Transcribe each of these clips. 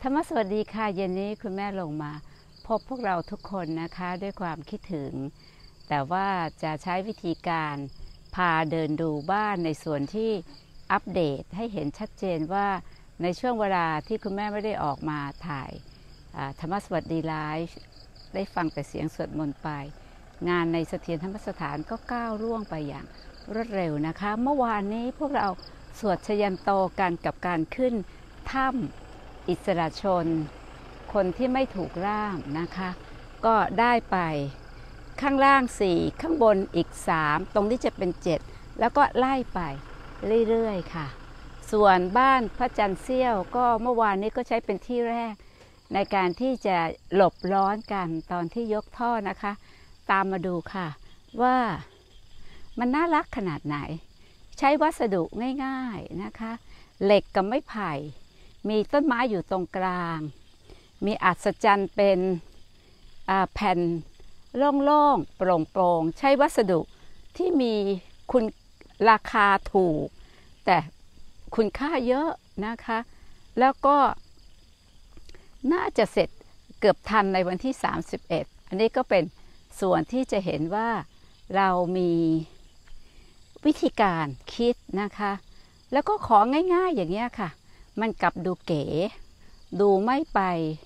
ธรรมสวัสดีค่ะเย็นนี้คุณแม่ลงมาพบพวกเราทุกคนนะคะด้วยความคิดถึงแต่ว่าจะใช้วิธีการพาเดินดูบ้านในส่วนที่อัปเดตให้เห็นชัดเจนว่าในช่วงเวลาที่คุณแม่ไม่ได้ออกมาถ่ายธรรมสวัสดีไลฟ์ได้ฟังแต่เสียงสวดมนต์ไปงานในเสถียรธรรมสถานก็ก้าวล่วงไปอย่างรวดเร็วนะคะเมื่อวานนี้พวกเราสวดชยันโตกันกับการขึ้นถ้ำอิสระชนคนที่ไม่ถูกร่างนะคะก็ได้ไปข้างล่าง4ข้างบนอีก3ตรงนี้จะเป็น7แล้วก็ไล่ไปเรื่อยๆค่ะส่วนบ้านพระจันทร์เสี้ยวก็เมื่อวานนี้ก็ใช้เป็นที่แรกในการที่จะหลบร้อนกันตอนที่ยกท่อนะคะตามมาดูค่ะว่ามันน่ารักขนาดไหนใช้วัสดุง่ายๆนะคะเหล็กกับไม้ไผ่มีต้นไม้อยู่ตรงกลางมีอัศจรรย์เป็นแผ่นโล่งๆโปร่งๆใช้วัสดุที่มีคุณราคาถูกแต่คุณค่าเยอะนะคะแล้วก็น่าจะเสร็จเกือบทันในวันที่31อันนี้ก็เป็นส่วนที่จะเห็นว่าเรามีวิธีการคิดนะคะแล้วก็ของง่ายๆอย่างเงี้ยค่ะมันกลับดูเก๋ดูไม่ไป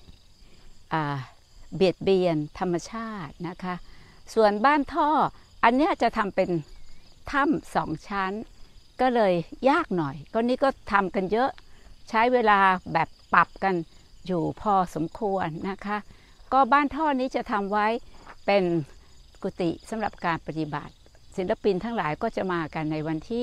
เบียดเบียนธรรมชาตินะคะส่วนบ้านท่ออันนี้จะทำเป็นถ้ำ2ชั้นก็เลยยากหน่อยก็นี่ก็ทำกันเยอะใช้เวลาแบบปรับกันอยู่พอสมควรนะคะก็บ้านท่อนี้จะทำไว้เป็นกุฏิสำหรับการปฏิบัติศิลปินทั้งหลายก็จะมากันในวันที่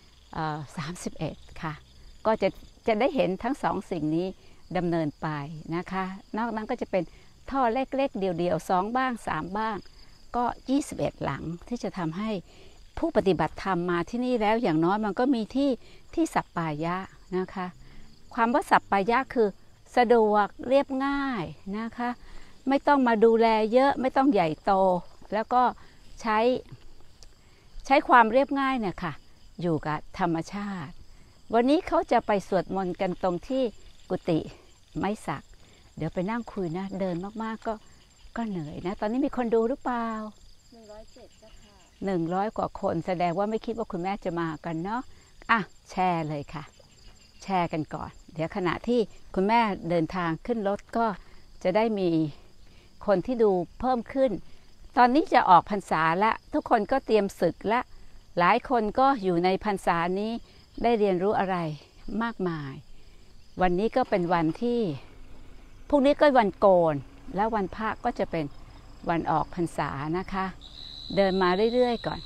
31ค่ะก็จะได้เห็นทั้ง2สิ่งนี้ดำเนินไปนะคะนอกนั้นก็จะเป็นท่อเล็กๆเดี่ยวๆ2บ้าง3บ้างก็21หลังที่จะทำให้ผู้ปฏิบัติธรรมมาที่นี่แล้วอย่างน้อยมันก็มีที่สัปปายะนะคะความว่าสัปปายะคือสะดวกเรียบง่ายนะคะไม่ต้องมาดูแลเยอะไม่ต้องใหญ่โตแล้วก็ใช้ความเรียบง่ายเนี่ยค่ะอยู่กับธรรมชาติวันนี้เขาจะไปสวดมนต์กันตรงที่กุฏิไม้สักเดี๋ยวไปนั่งคุยนะเดินมากๆก็เหนื่อยนะตอนนี้มีคนดูหรือเปล่า107นะคะ100กว่าคนแสดงว่าไม่คิดว่าคุณแม่จะมากันเนาะแชร์เลยค่ะแชร์กันก่อนเดี๋ยวขณะที่คุณแม่เดินทางขึ้นรถก็จะได้มีคนที่ดูเพิ่มขึ้นตอนนี้จะออกพรรษาละทุกคนก็เตรียมศึกละหลายคนก็อยู่ในพรรษานี้ได้เรียนรู้อะไรมากมายวันนี้ก็เป็นวันที่พรุ่งนี้ก็วันโกนแล้ววันพระก็จะเป็นวันออกพรรษานะคะเดินมาเรื่อยๆก่อน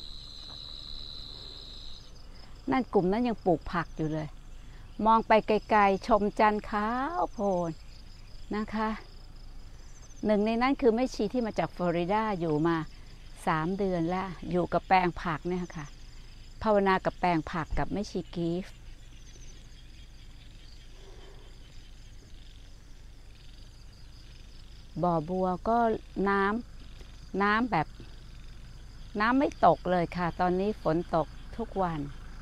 นั่นกลุ่มนั้นยังปลูกผักอยู่เลยมองไปไกลๆชมจันทร์ขาวโพลนนะคะหนึ่งในนั้นคือแม่ชีที่มาจากฟลอริดาอยู่มา3 เดือนแล้วอยู่กับแปลงผักเนี่ยค่ะภาวนากับแปลงผักกับแม่ชีกีฟบ่อบัวก็น้ำแบบน้ำไม่ตกเลยค่ะตอนนี้ฝนตกทุกวัน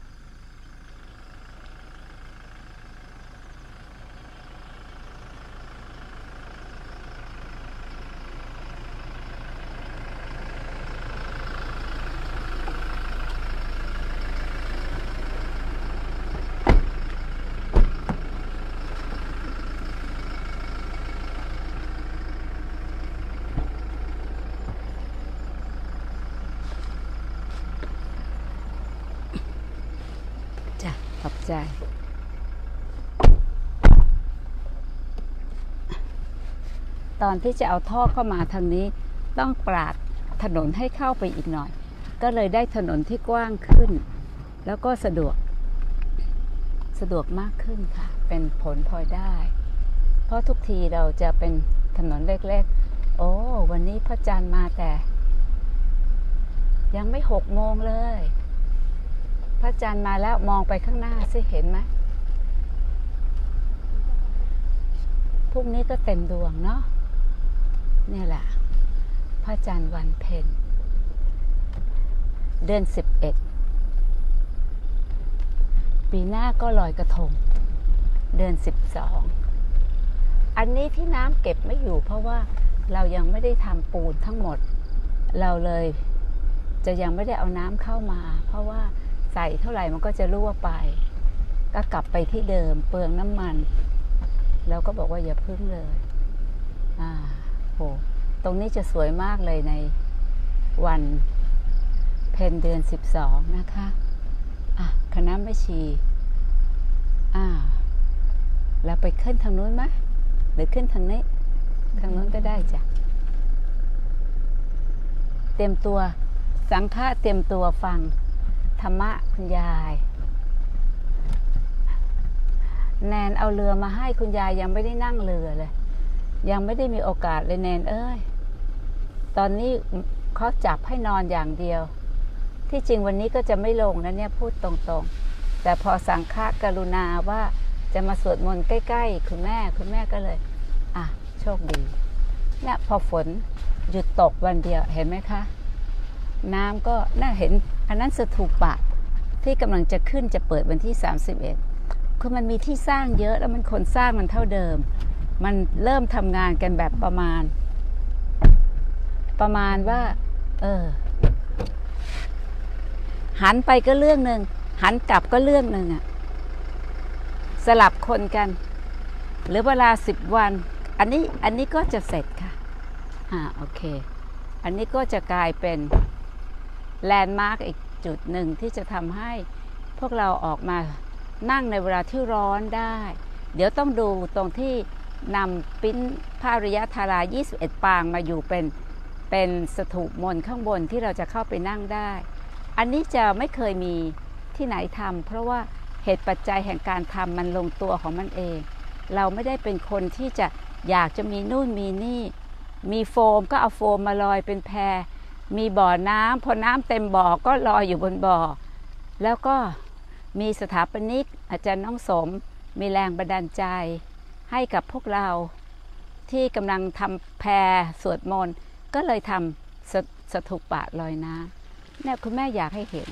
ขอบใจตอนที่จะเอาท่อเข้ามาทางนี้ต้องปราดถนนให้เข้าไปอีกหน่อยก็เลยได้ถนนที่กว้างขึ้นแล้วก็สะดวกมากขึ้นค่ะเป็นผลพลอยได้เพราะทุกทีเราจะเป็นถนนเล็กๆโอ้วันนี้พระจันทร์มาแต่ยังไม่6 โมงเลยพระจันทร์มาแล้วมองไปข้างหน้าสิเห็นไหมพรุ่งนี้ก็เต็มดวงเนาะนี่แหละพระจันทร์วันเพ็ญเดือน11ปีหน้าก็ลอยกระทงเดือน12 อันนี้ที่น้ำเก็บไม่อยู่เพราะว่าเรายังไม่ได้ทำปูนทั้งหมดเราเลยจะยังไม่ได้เอาน้ำเข้ามาเพราะว่าใส่เท่าไหร่มันก็จะรั่วไปก็กลับไปที่เดิมเปลืองน้ำมันเราก็บอกว่าอย่าพึ่งเลยโหตรงนี้จะสวยมากเลยในวันเพ็ญเดือน12นะคะคณะแม่ชีเราไปขึ้นทางนู้นไหมหรือขึ้นทางนี้ทางนู้นก็ได้จ้ะเตรียมตัวสังฆะเตรียมตัวฟังธรรมะคุณยายแนนเอาเรือมาให้คุณยายยังไม่ได้นั่งเรือเลยยังไม่ได้มีโอกาสเลยแนนเอ้ยตอนนี้เขาจับให้นอนอย่างเดียวที่จริงวันนี้ก็จะไม่ลงนะเนี่ยพูดตรงๆแต่พอสังฆะกรุณาว่าจะมาสวดมนต์ใกล้ๆคุณแม่ก็เลยโชคดีเนี่ยพอฝนหยุดตกวันเดียวเห็นไหมคะน้ำก็น่าเห็นอันนั้นสถูปะที่กำลังจะขึ้นจะเปิดวันที่31คือมันมีที่สร้างเยอะแล้วมันคนสร้างมันเท่าเดิมมันเริ่มทำงานกันแบบประมาณว่าหันไปก็เรื่องหนึ่งหันกลับก็เรื่องหนึ่งสลับคนกันหรือเวลา10 วันอันนี้ก็จะเสร็จค่ะโอเคอันนี้ก็จะกลายเป็นแลนด์มาร์กอีกจุดหนึ่งที่จะทำให้พวกเราออกมานั่งในเวลาที่ร้อนได้เดี๋ยวต้องดูตรงที่นำปิ้นผ้าริยธารา21 ปางมาอยู่เป็นสถูปมนต์ข้างบนที่เราจะเข้าไปนั่งได้อันนี้จะไม่เคยมีที่ไหนทำเพราะว่าเหตุปัจจัยแห่งการทำมันลงตัวของมันเองเราไม่ได้เป็นคนที่จะอยากจะมีนู่นมีนี่มีโฟมก็เอาโฟมมาลอยเป็นแพมีบ่อน้ำพอน้ำเต็มบ่อก็ลอยอยู่บนบ่อแล้วก็มีสถาปนิกอาจารย์น้องสมมีแรงบันดาลใจให้กับพวกเราที่กำลังทำแพสวดมนต์ก็เลยทำสถูปะลอยน้ำเนี่ยคุณแม่อยากให้เห็น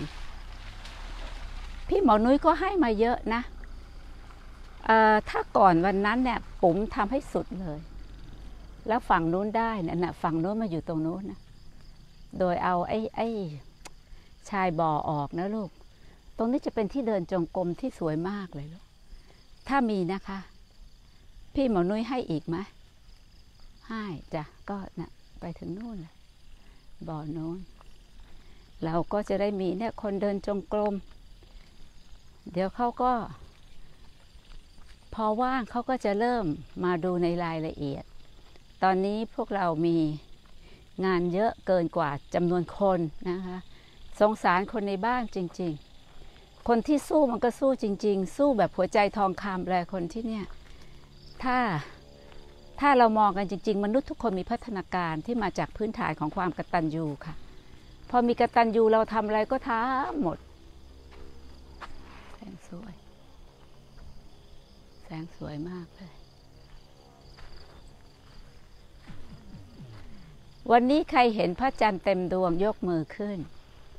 พี่หมอนุ้ยก็ให้มาเยอะนะถ้าก่อนวันนั้นเนี่ยปุ๋มทำให้สุดเลยแล้วฝั่งนู้นได้นะฝั่งนู้นมาอยู่ตรงนู้นนะโดยเอาไอ้ชายบ่อออกนะลูกตรงนี้จะเป็นที่เดินจงกรมที่สวยมากเลยลูกถ้ามีนะคะพี่หมอนุ้ยให้อีกไหมให้จ้ะก็นะไปถึงนู่นเลยบ่อโน้นเราก็จะได้มีเนี่ยคนเดินจงกรมเดี๋ยวเขาก็พอว่างเขาก็จะเริ่มมาดูในรายละเอียดตอนนี้พวกเรามีงานเยอะเกินกว่าจำนวนคนนะคะสงสารคนในบ้านจริงๆคนที่สู้มันก็สู้จริงๆสู้แบบหัวใจทองคำเลยคนที่เนี่ยถ้าเรามองกันจริงๆมนุษย์ทุกคนมีพัฒนาการที่มาจากพื้นฐานของความกตัญญูค่ะพอมีกตัญญูเราทำอะไรก็ทำหมดแสงสวยมากเลยวันนี้ใครเห็นพระจันทร์เต็มดวงยกมือขึ้น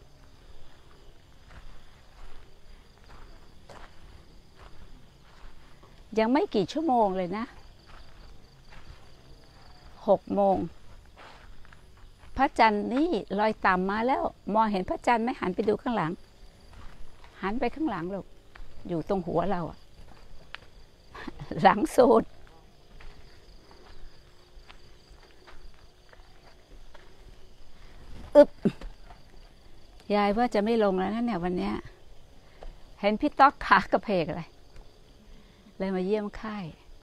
ยังไม่กี่ชั่วโมงเลยนะ6 โมงพระจันทร์นี่ลอยต่ำมาแล้วมองเห็นพระจันทร์ไหมหันไปดูข้างหลังหันไปข้างหลังลูกอยู่ตรงหัวเราหลังสุดยายว่าจะไม่ลงแล้วนะเนี่ยวันนี้เห็นพี่ต๊อกขากระเพกอะไรเลยมาเยี่ยมไข้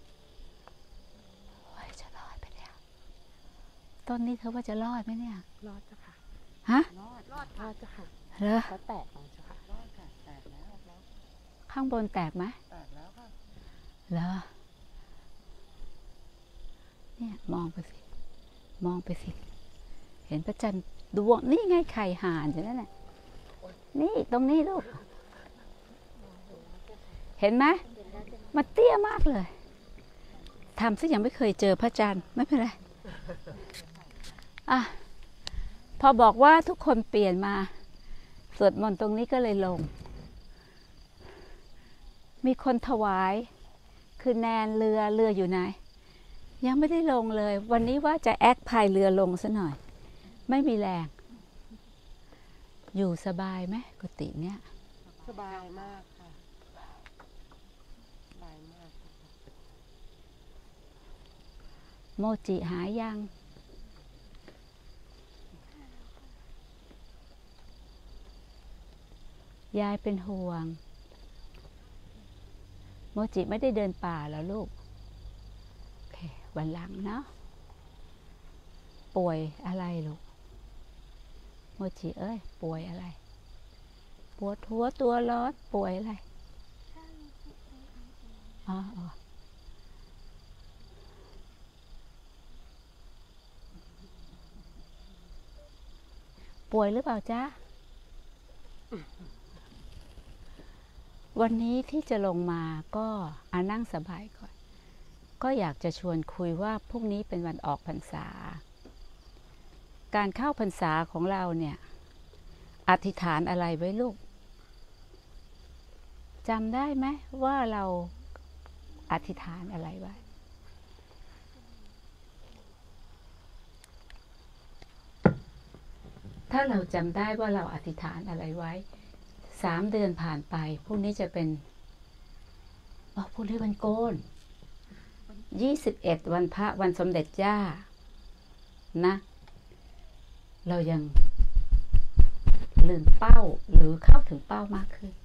จะรอดไปแล้วต้นนี้เธอว่าจะรอดไหมเนี่ยรอดจ้ะค่ะฮะรอดจ้ะค่ะเหรอเขาแตกมาจ้ะค่ะรอดค่ะแตกแล้วข้างบนแตกไหมแตกแล้วค่ะเหรอเนี่ยมองไปสิเห็นพระจันทร์ดวงนี่ไงไข่ห่านอยู่นั่นแหละนี่ตรงนี้ลูกเห็นไหมมันเตี้ยมากเลยทำซะยังไม่เคยเจอพระจันทร์ไม่เป็นไรพอบอกว่าทุกคนเปลี่ยนมาสวดมนต์ตรงนี้ก็เลยลงมีคนถวายคือแนนเรืออยู่ไหนยังไม่ได้ลงเลย วันนี้ว่าจะแอคพายเรือลงซะหน่อย ไม่มีแรง อยู่สบายไหมกุฏิเนี่ยสบายมากค่ะสบายมากค่ะโมจิหายัง ยายเป็นห่วง โมจิไม่ได้เดินป่าแล้วลูก โอเค วันหลังเนาะ ป่วยอะไรลูก โมจิเอ้ย ป่วยอะไร ปวดหัวตัวร้อนป่วยอะไรอ๋อป่วยหรือเปล่าจ๊ะ วันนี้ที่จะลงมาก็นั่งสบายก่อน ก็อยากจะชวนคุยว่าพรุ่งนี้เป็นวันออกพรรษา การเข้าพรรษาของเราเนี่ย อธิษฐานอะไรไว้ลูก จำได้ไหมว่าเราอธิษฐานอะไรไว้ ถ้าเราจำได้ว่าเราอธิษฐานอะไรไว้ 3 เดือนผ่านไปพรุ่งนี้จะเป็นพรุ่งนี้วันโกน 21 วันพระวันสมเด็จย่านะ เรายังลืมเป้าหรือเข้าถึงเป้ามากขึ้น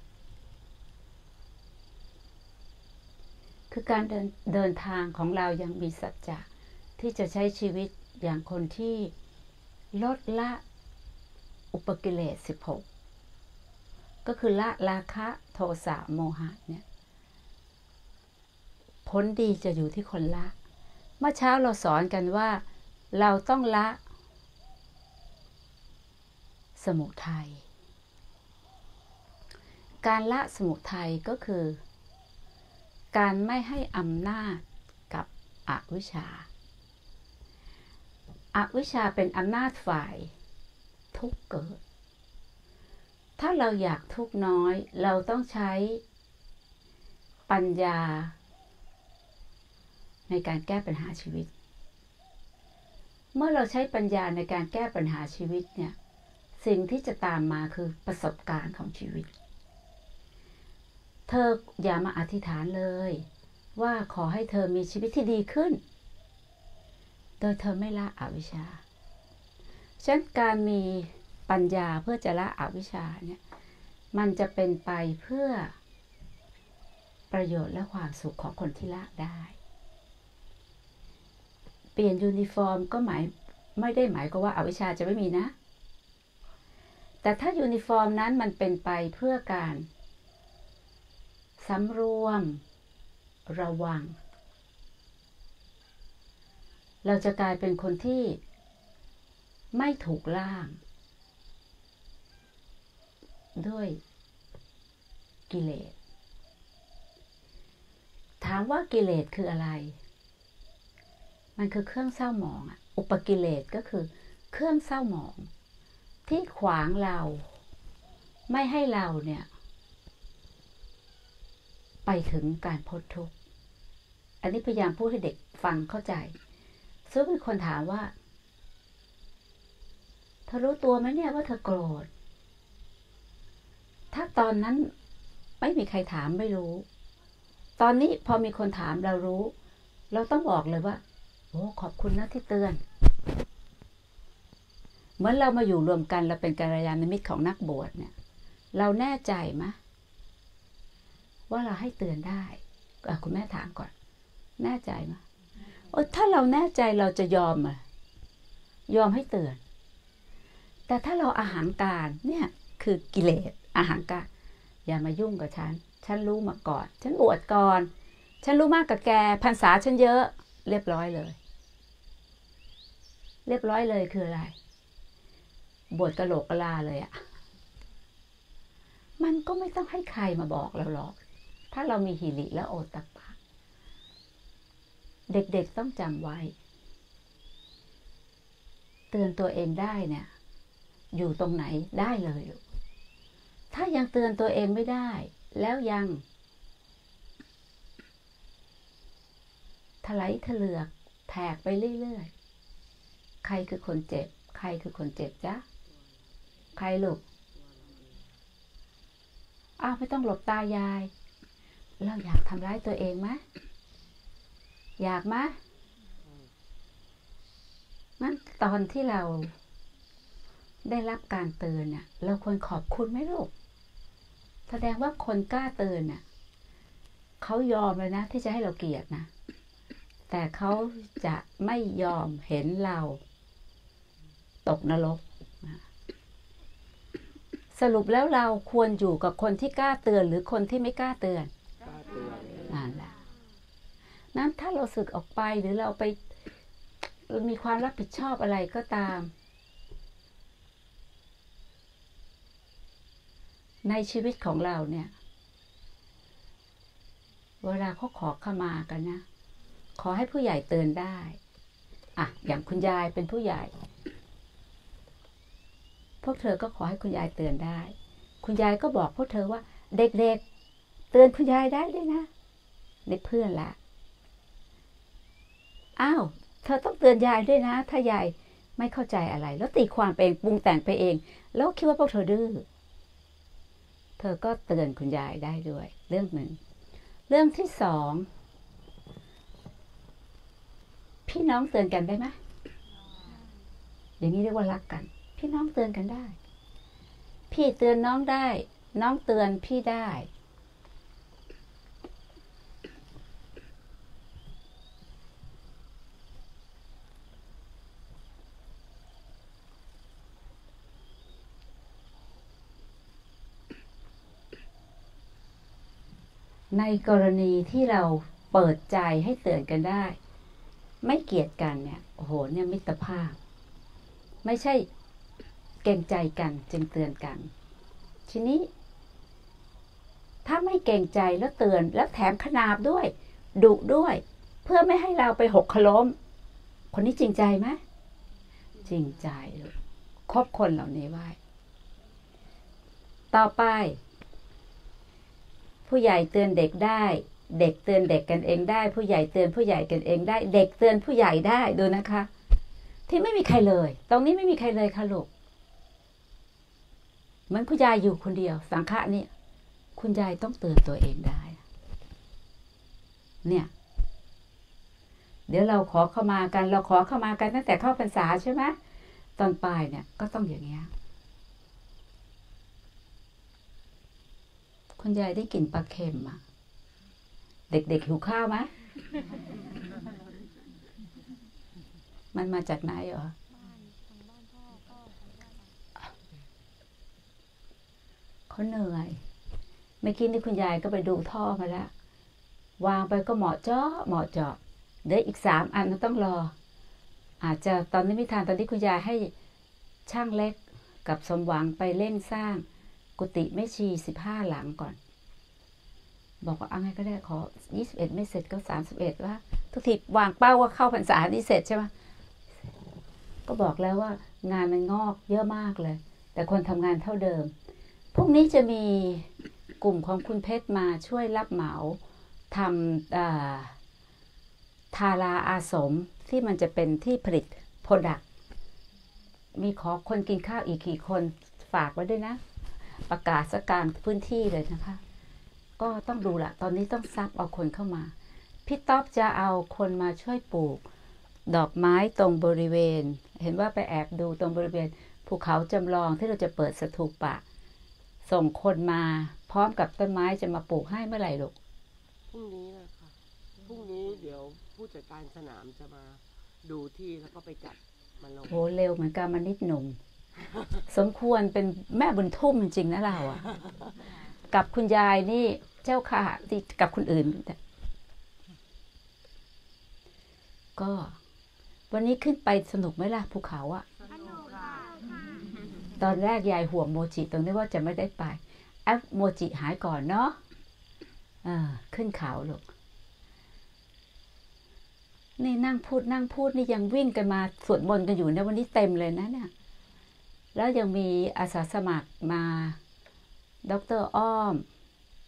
คือการเดินทางของเรายังมีสัจจะที่จะใช้ชีวิตอย่างคนที่ลดละอุปกิเลส 16 ก็คือละราคะโทสะโมหะเนี่ยผลดีจะอยู่ที่คนละ เมื่อเช้าเราสอนกันว่าเราต้องละสมุทัย การละสมุทัยก็คือการไม่ให้อำนาจกับอกวิชชา อวิชชาเป็นอำนาจฝ่ายทุกข์เกิด ถ้าเราอยากทุกข์น้อยเราต้องใช้ปัญญาในการแก้ปัญหาชีวิต เมื่อเราใช้ปัญญาในการแก้ปัญหาชีวิตเนี่ยสิ่งที่จะตามมาคือประสบการณ์ของชีวิต เธออย่ามาอธิษฐานเลยว่าขอให้เธอมีชีวิตที่ดีขึ้นโดยเธอไม่ละอวิชชาฉะนั้นการมีปัญญาเพื่อจะละอวิชชาเนี่ยมันจะเป็นไปเพื่อประโยชน์และความสุขของคนที่ละได้เปลี่ยนยูนิฟอร์มก็ไม่ได้หมายความว่าอวิชชาจะไม่มีนะแต่ถ้ายูนิฟอร์มนั้นมันเป็นไปเพื่อการสำรวมระวังเราจะกลายเป็นคนที่ไม่ถูกล่างด้วยกิเลสถามว่ากิเลสคืออะไรมันคือเครื่องเศร้าหมองอุปกิเลสก็คือเครื่องเศร้าหมองที่ขวางเราไม่ให้เราเนี่ยไปถึงการพ้นทุกข์อันนี้พยายามพูดให้เด็กฟังเข้าใจซึ่งมีคนถามว่าเธอรู้ตัวไหมเนี่ยว่าเธอโกรธถ้าตอนนั้นไม่มีใครถามไม่รู้ตอนนี้พอมีคนถามเรารู้เราต้องบอกเลยว่าโอ้ขอบคุณนะที่เตือนเหมือนเรามาอยู่รวมกันเราเป็นกัลยาณมิตรของนักบวชเนี่ยเราแน่ใจไหมว่าเราให้เตือนได้คุณแม่ถามก่อนแน่ใจไหมถ้าเราแน่ใจเราจะยอมให้เตือนแต่ถ้าเราอาหารการเนี่ยคือกิเลสอาหารการอย่ามายุ่งกับฉันรู้มาก่อนฉันบวชก่อนฉันรู้มากกับแกพรรษาฉันเยอะเรียบร้อยเลยคืออะไรบวชกะโหลกกะลาเลยมันก็ไม่ต้องให้ใครมาบอกเราหรอกถ้าเรามีหิริและโอตตัปปะเด็กๆต้องจำไว้เตือนตัวเองได้เนี่ยอยู่ตรงไหนได้เลยถ้ายังเตือนตัวเองไม่ได้แล้วยังถลายทะเลือกทแผกไปเรื่อยๆใครคือคนเจ็บใครคือคนเจ็บจ๊ะใครลูกอ้าวไม่ต้องหลบตายายเราอยากทำร้ายตัวเองไหมอยากไหมงั้นตอนที่เราได้รับการเตือนเนี่ยเราควรขอบคุณไหมลูกแสดงว่าคนกล้าเตือนน่ะเขายอมเลยนะที่จะให้เราเกลียดนะแต่เขาจะไม่ยอมเห็นเราตกนรกสรุปแล้วเราควรอยู่กับคนที่กล้าเตือนหรือคนที่ไม่กล้าเตือนนั่นแหละนั้นถ้าเราสึกออกไปหรือเราไปมีความรับผิดชอบอะไรก็ตามในชีวิตของเราเนี่ยเวลาเขาขอขมากันนะขอให้ผู้ใหญ่เตือนได้อ่ะอย่างคุณยายเป็นผู้ใหญ่พวกเธอก็ขอให้คุณยายเตือนได้คุณยายก็บอกพวกเธอว่าเด็กๆเตือนคุณยายได้ด้วยนะในเพื่อนละอ้าวเธอต้องเตือนยายด้วยนะถ้ายายไม่เข้าใจอะไรแล้วตีความไปเองปรุงแต่งไปเองแล้วคิดว่าพวกเธอดื้อเธอก็เตือนคุณยายได้ด้วยเรื่องหนึ่งเรื่องที่สองพี่น้องเตือนกันได้ไหมอย่างนี้เรียกว่ารักกันพี่น้องเตือนกันได้พี่เตือนน้องได้น้องเตือนพี่ได้ในกรณีที่เราเปิดใจให้เตือนกันได้ไม่เกลียดกันเนี่ยโอ้โหเนี่ยมิตรภาพไม่ใช่เกรงใจกันจึงเตือนกันทีนี้ถ้าไม่เกรงใจแล้วเตือนแล้วแถมขนาบด้วยดุด้วยเพื่อไม่ให้เราไปหกล้มคนนี้จริงใจไหมจริงใจคบคนเหล่านี้ไว้ต่อไปผู้ใหญ่เตือนเด็กได้เด็กเตือนเด็กกันเองได้ผู้ใหญ่เตือนผู้ใหญ่กันเองได้เด็กเตือนผู้ใหญ่ได้ดูนะคะที่ไม่มีใครเลยตรงนี้ไม่มีใครเลยค่ะลูกเหมือนคุณยายอยู่คนเดียวสังฆะเนี่ยคุณยายต้องเตือนตัวเองได้เนี่ยเดี๋ยวเราขอเข้ามากันเราขอเข้ามากันตั้งแต่เข้าพรรษาใช่ไหมตอนปลายเนี่ยก็ต้องอย่างเงี้ยคุณยายได้กลิ่นปลาเค็มอ่ะเด็กๆหิวข้าวไหมมันมาจากไหนเหรอเขาเหนื่อยเมื่อกี้นี่คุณยายก็ไปดูท่อมาแล้ววางไปก็เหมาะเจาะเหมาะเจาะเดี๋ยวอีก3 อันต้องรออาจจะตอนนี้ไม่ทันตอนที่คุณยายให้ช่างเล็กกับสมหวังไปเร่งสร้างกุฏิแม่ชี15 หลังก่อนบอกว่าเอาไงก็ได้ขอ21ไม่เสร็จก็31ว่าทุกทีวางเป้าว่าเข้าพรรษานี่เสร็จใช่ไหมก็บอกแล้วว่างานมันงอกเยอะมากเลยแต่คนทำงานเท่าเดิมพรุ่งนี้จะมีกลุ่มของคุณเพชรมาช่วยรับเหมาทำทาราอาสมที่มันจะเป็นที่ผลิตโปรดักต์มีขอคนกินข้าวอีกกี่คนฝากไว้ด้วยนะประกาศสักกลางพื้นที่เลยนะคะก็ต้องดูละตอนนี้ต้องซับเอาคนเข้ามาพี่ต๊อบจะเอาคนมาช่วยปลูกดอกไม้ตรงบริเวณเห็นว่าไปแอบดูตรงบริเวณภูเขาจำลองที่เราจะเปิดสถูปะส่งคนมาพร้อมกับต้นไม้จะมาปลูกให้เมื่อไหร่ลูกพรุ่งนี้เลยค่ะพรุ่งนี้เดี๋ยวผู้จัดการสนามจะมาดูที่แล้วก็ไปจัดมันลงโหเร็วเหมือนกันมานิดหนุ่ม สมควรเป็นแม่บุญทุ่มจริงนะเราอะกับคุณยายนี่เจ้าค่ะที่กับคนอื่นก็วันนี้ขึ้นไปสนุกไหมล่ะภูเขาอะตอนแรกยายห่วงโมจิตรงนี้ว่าจะไม่ได้ไปโมจิหายก่อนเนาะขึ้นเขาลูกนี่นั่งพูดนี่ยังวิ่งกันมาสวดมนต์กันอยู่นะวันนี้เต็มเลยนะเนี่ยแล้วยังมีอาสาสมัครมาดร.อ้อม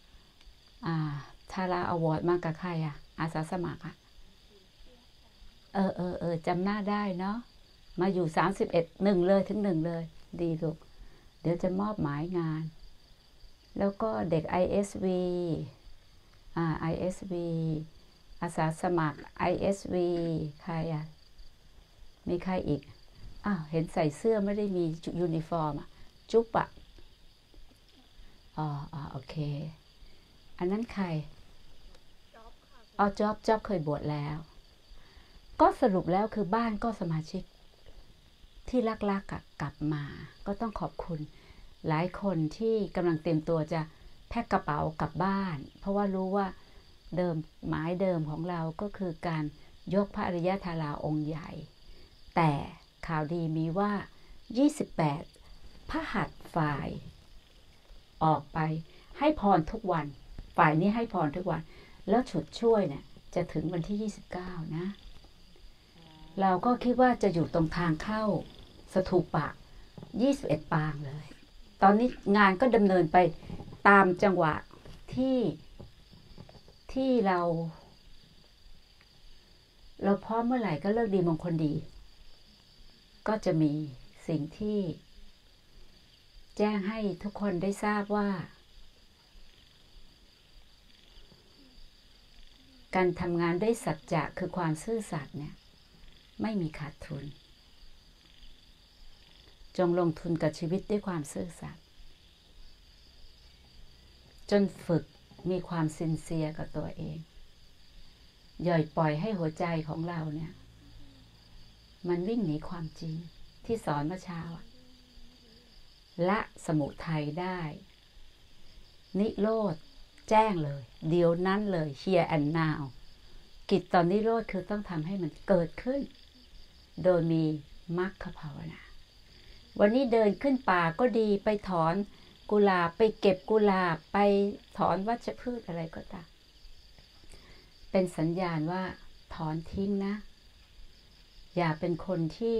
ทาราอวอร์ดมากับใครอะอาสาสมัครอะจำหน้าได้เนาะมาอยู่31 1เลยถึง1เลยดีลูกเดี๋ยวจะมอบหมายงานแล้วก็เด็ก ISV ISV อาสาสมัคร ISV ใครอ่ะมีใครอีกเห็นใส่เสื้อไม่ได้มียูนิฟอร์มจุ๊บโอเคอันนั้นใครจ๊อบเคยบวชแล้วก็สรุปแล้วคือบ้านก็สมาชิกที่รักๆกลับมาก็ต้องขอบคุณหลายคนที่กำลังเตรียมตัวจะแพ็คกระเป๋ากลับบ้านเพราะว่ารู้ว่าหมายเดิมของเราก็คือการยกพระอริยธาราองค์ใหญ่แต่ข่าวดีมีว่า28พฤหัสฝ่ายออกไปให้พรทุกวันฝ่ายนี้ให้พรทุกวันแล้วฉุดช่วยเนี่ยจะถึงวันที่29นะเราก็คิดว่าจะอยู่ตรงทางเข้าสถูปะ21 ปางเลยตอนนี้งานก็ดำเนินไปตามจังหวะที่เราพร้อมเมื่อไหร่ก็เลิกดีมงคลดีก็จะมีสิ่งที่แจ้งให้ทุกคนได้ทราบว่าการทำงานด้วยสัจจะคือความซื่อสัตย์เนี่ยไม่มีขาดทุนจงลงทุนกับชีวิตด้วยความซื่อสัตย์จนฝึกมีความซินเซียร์กับตัวเองอย่าปล่อยให้หัวใจของเราเนี่ยมันวิ่งหนีความจริงที่สอนเมื่อเช้าละสมุทัยได้นิโรธแจ้งเลยเดี๋ยวนั้นเลย here and now กิจตอนนิโรธคือต้องทำให้มันเกิดขึ้นโดยมีมรรคภาวนาวันนี้เดินขึ้นป่าก็ดีไปถอนกุหลาบไปเก็บกุหลาบไปถอนวัชพืชอะไรก็ตามเป็นสัญญาณว่าถอนทิ้งนะอย่าเป็นคนที่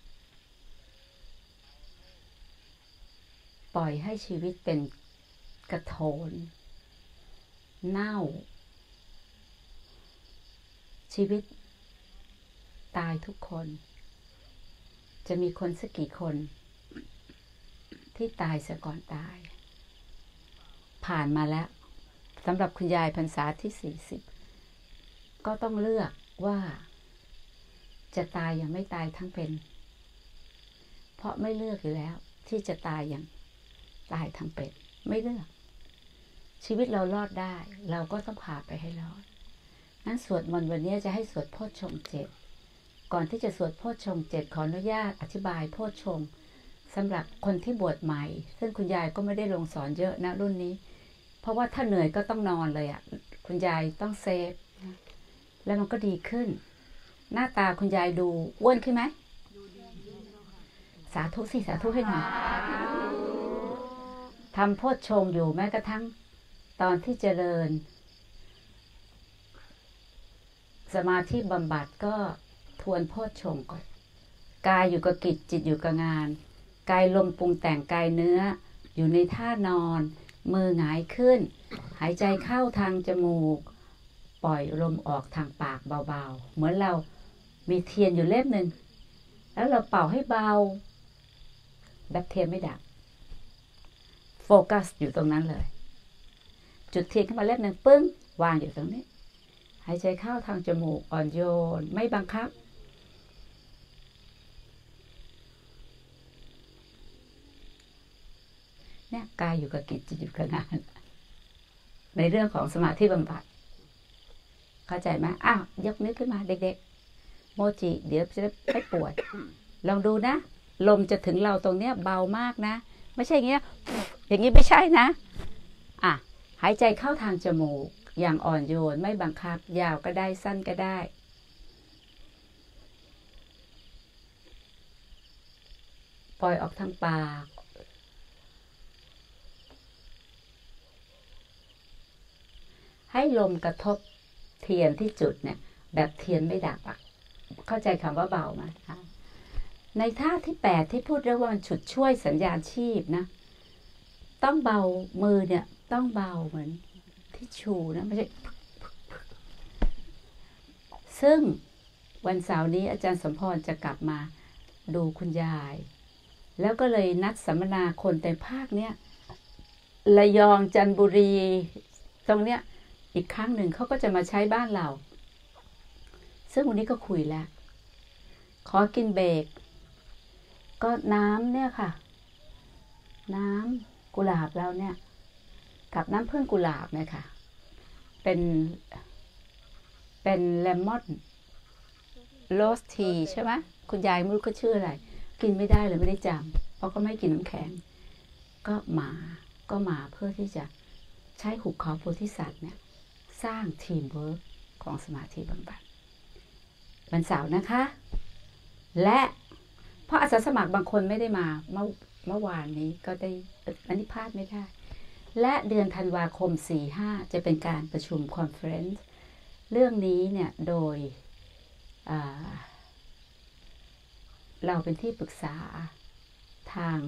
ปล่อยให้ชีวิตเป็นกระโถนเน่าชีวิตตายทุกคนจะมีคนสักกี่คนที่ตายเสียก่อนตายผ่านมาแล้วสำหรับคุณยายพรรษาที่40ก็ต้องเลือกว่าจะตายยังไม่ตายทั้งเป็นเพราะไม่เลือกอยู่แล้วที่จะตายอย่างตายทั้งเป็นไม่เลือกชีวิตเรารอดได้เราก็ต้องพาไปให้รอดนั้นสวดมนต์วันนี้จะให้สวดโพชฌงค์ 7ก่อนที่จะสวดโพชฌงค์ 7ขออนุญาตอธิบายโพชฌงค์สำหรับคนที่บวชใหม่ซึ่งคุณยายก็ไม่ได้ลงสอนเยอะนะรุ่นนี้เพราะว่าถ้าเหนื่อยก็ต้องนอนเลยคุณยายต้องเซฟแล้วมันก็ดีขึ้นหน้าตาคุณยายดูอ้วนขึ้นไหมสาธุสิสาธุให้หน่อยทำโพชฌงค์อยู่แม้กระทั่งตอนที่เจริญสมาธิบำบัดก็ทวนโพชฌงค์ก่อนกายอยู่กับกิจจิตอยู่กับงานกายลมปรุงแต่งกายเนื้ออยู่ในท่านอนมือหงายขึ้นหายใจเข้าทางจมูกปล่อยลมออกทางปากเบาๆเหมือนเรามีเทียนอยู่เล่มหนึ่งแล้วเราเป่าให้เบาแบบเทียนไม่ดับโฟกัสอยู่ตรงนั้นเลยจุดเทียนขึ้นมาเล่มหนึ่งปึ้งวางอยู่ตรงนี้หายใจเข้าทางจมูกอ่อนโยนไม่บังคับเนี่ยกายอยู่กับกิจจิตอยู่กับงานในเรื่องของสมาธิบำบัดเข้าใจไหมยกนิ้วขึ้นมาเด็กๆโมจิเดี๋ยวจะไม่ปวดลองดูนะลมจะถึงเราตรงเนี้ยเบามากนะไม่ใช่อย่างเงี้ยอย่างนี้ไม่ใช่นะหายใจเข้าทางจมูกอย่างอ่อนโยนไม่บังคับยาวก็ได้สั้นก็ได้ปล่อยออกทางปากให้ลมกระทบเทียนที่จุดเนี่ยแบบเทียนไม่ดับเข้าใจคำว่าเบาไหมคะในท่าที่8ที่พูดเรื่องว่ามันฉุดช่วยสัญญาณชีพนะต้องเบามือเนี่ยต้องเบาเหมือนที่ชูนะไม่ใช่ซึ่งวันเสาร์นี้อาจารย์สมพรจะกลับมาดูคุณยาย แล้วก็เลยนัดสัมมนาคนในภาคเนี้ยระยองจันทบุรีตรงเนี้ยอีกครั้งหนึ่งเขาก็จะมาใช้บ้านเราซึ่งวันนี้ก็คุยแล้วขอกินเบรกก็น้ำเนี่ยค่ะน้ำกุหลาบเราเนี่ยกับน้ำผึ้งกุหลาบเนี่ยค่ะเป็นเลมอนโรสทีใช่ไหมคุณยายไม่รู้ก็ชื่ออะไรกินไม่ได้เลยไม่ได้จำเพราะก็ไม่กินน้ำแข็งก็มาเพื่อที่จะใช้หุบเขาโพธิสัตว์เนี่ยสร้างทีมเวิร์คของสมาธิบำบัดวันเสาร์นะคะและเพราะอาสาสมัครบางคนไม่ได้มาเมื่อวานนี้ก็ได้อันนี้พลาดไม่ได้และเดือนธันวาคม 4-5 จะเป็นการประชุมคอนเฟอเรนซ์เรื่องนี้เนี่ยโดยเราเป็นที่ปรึกษาทาง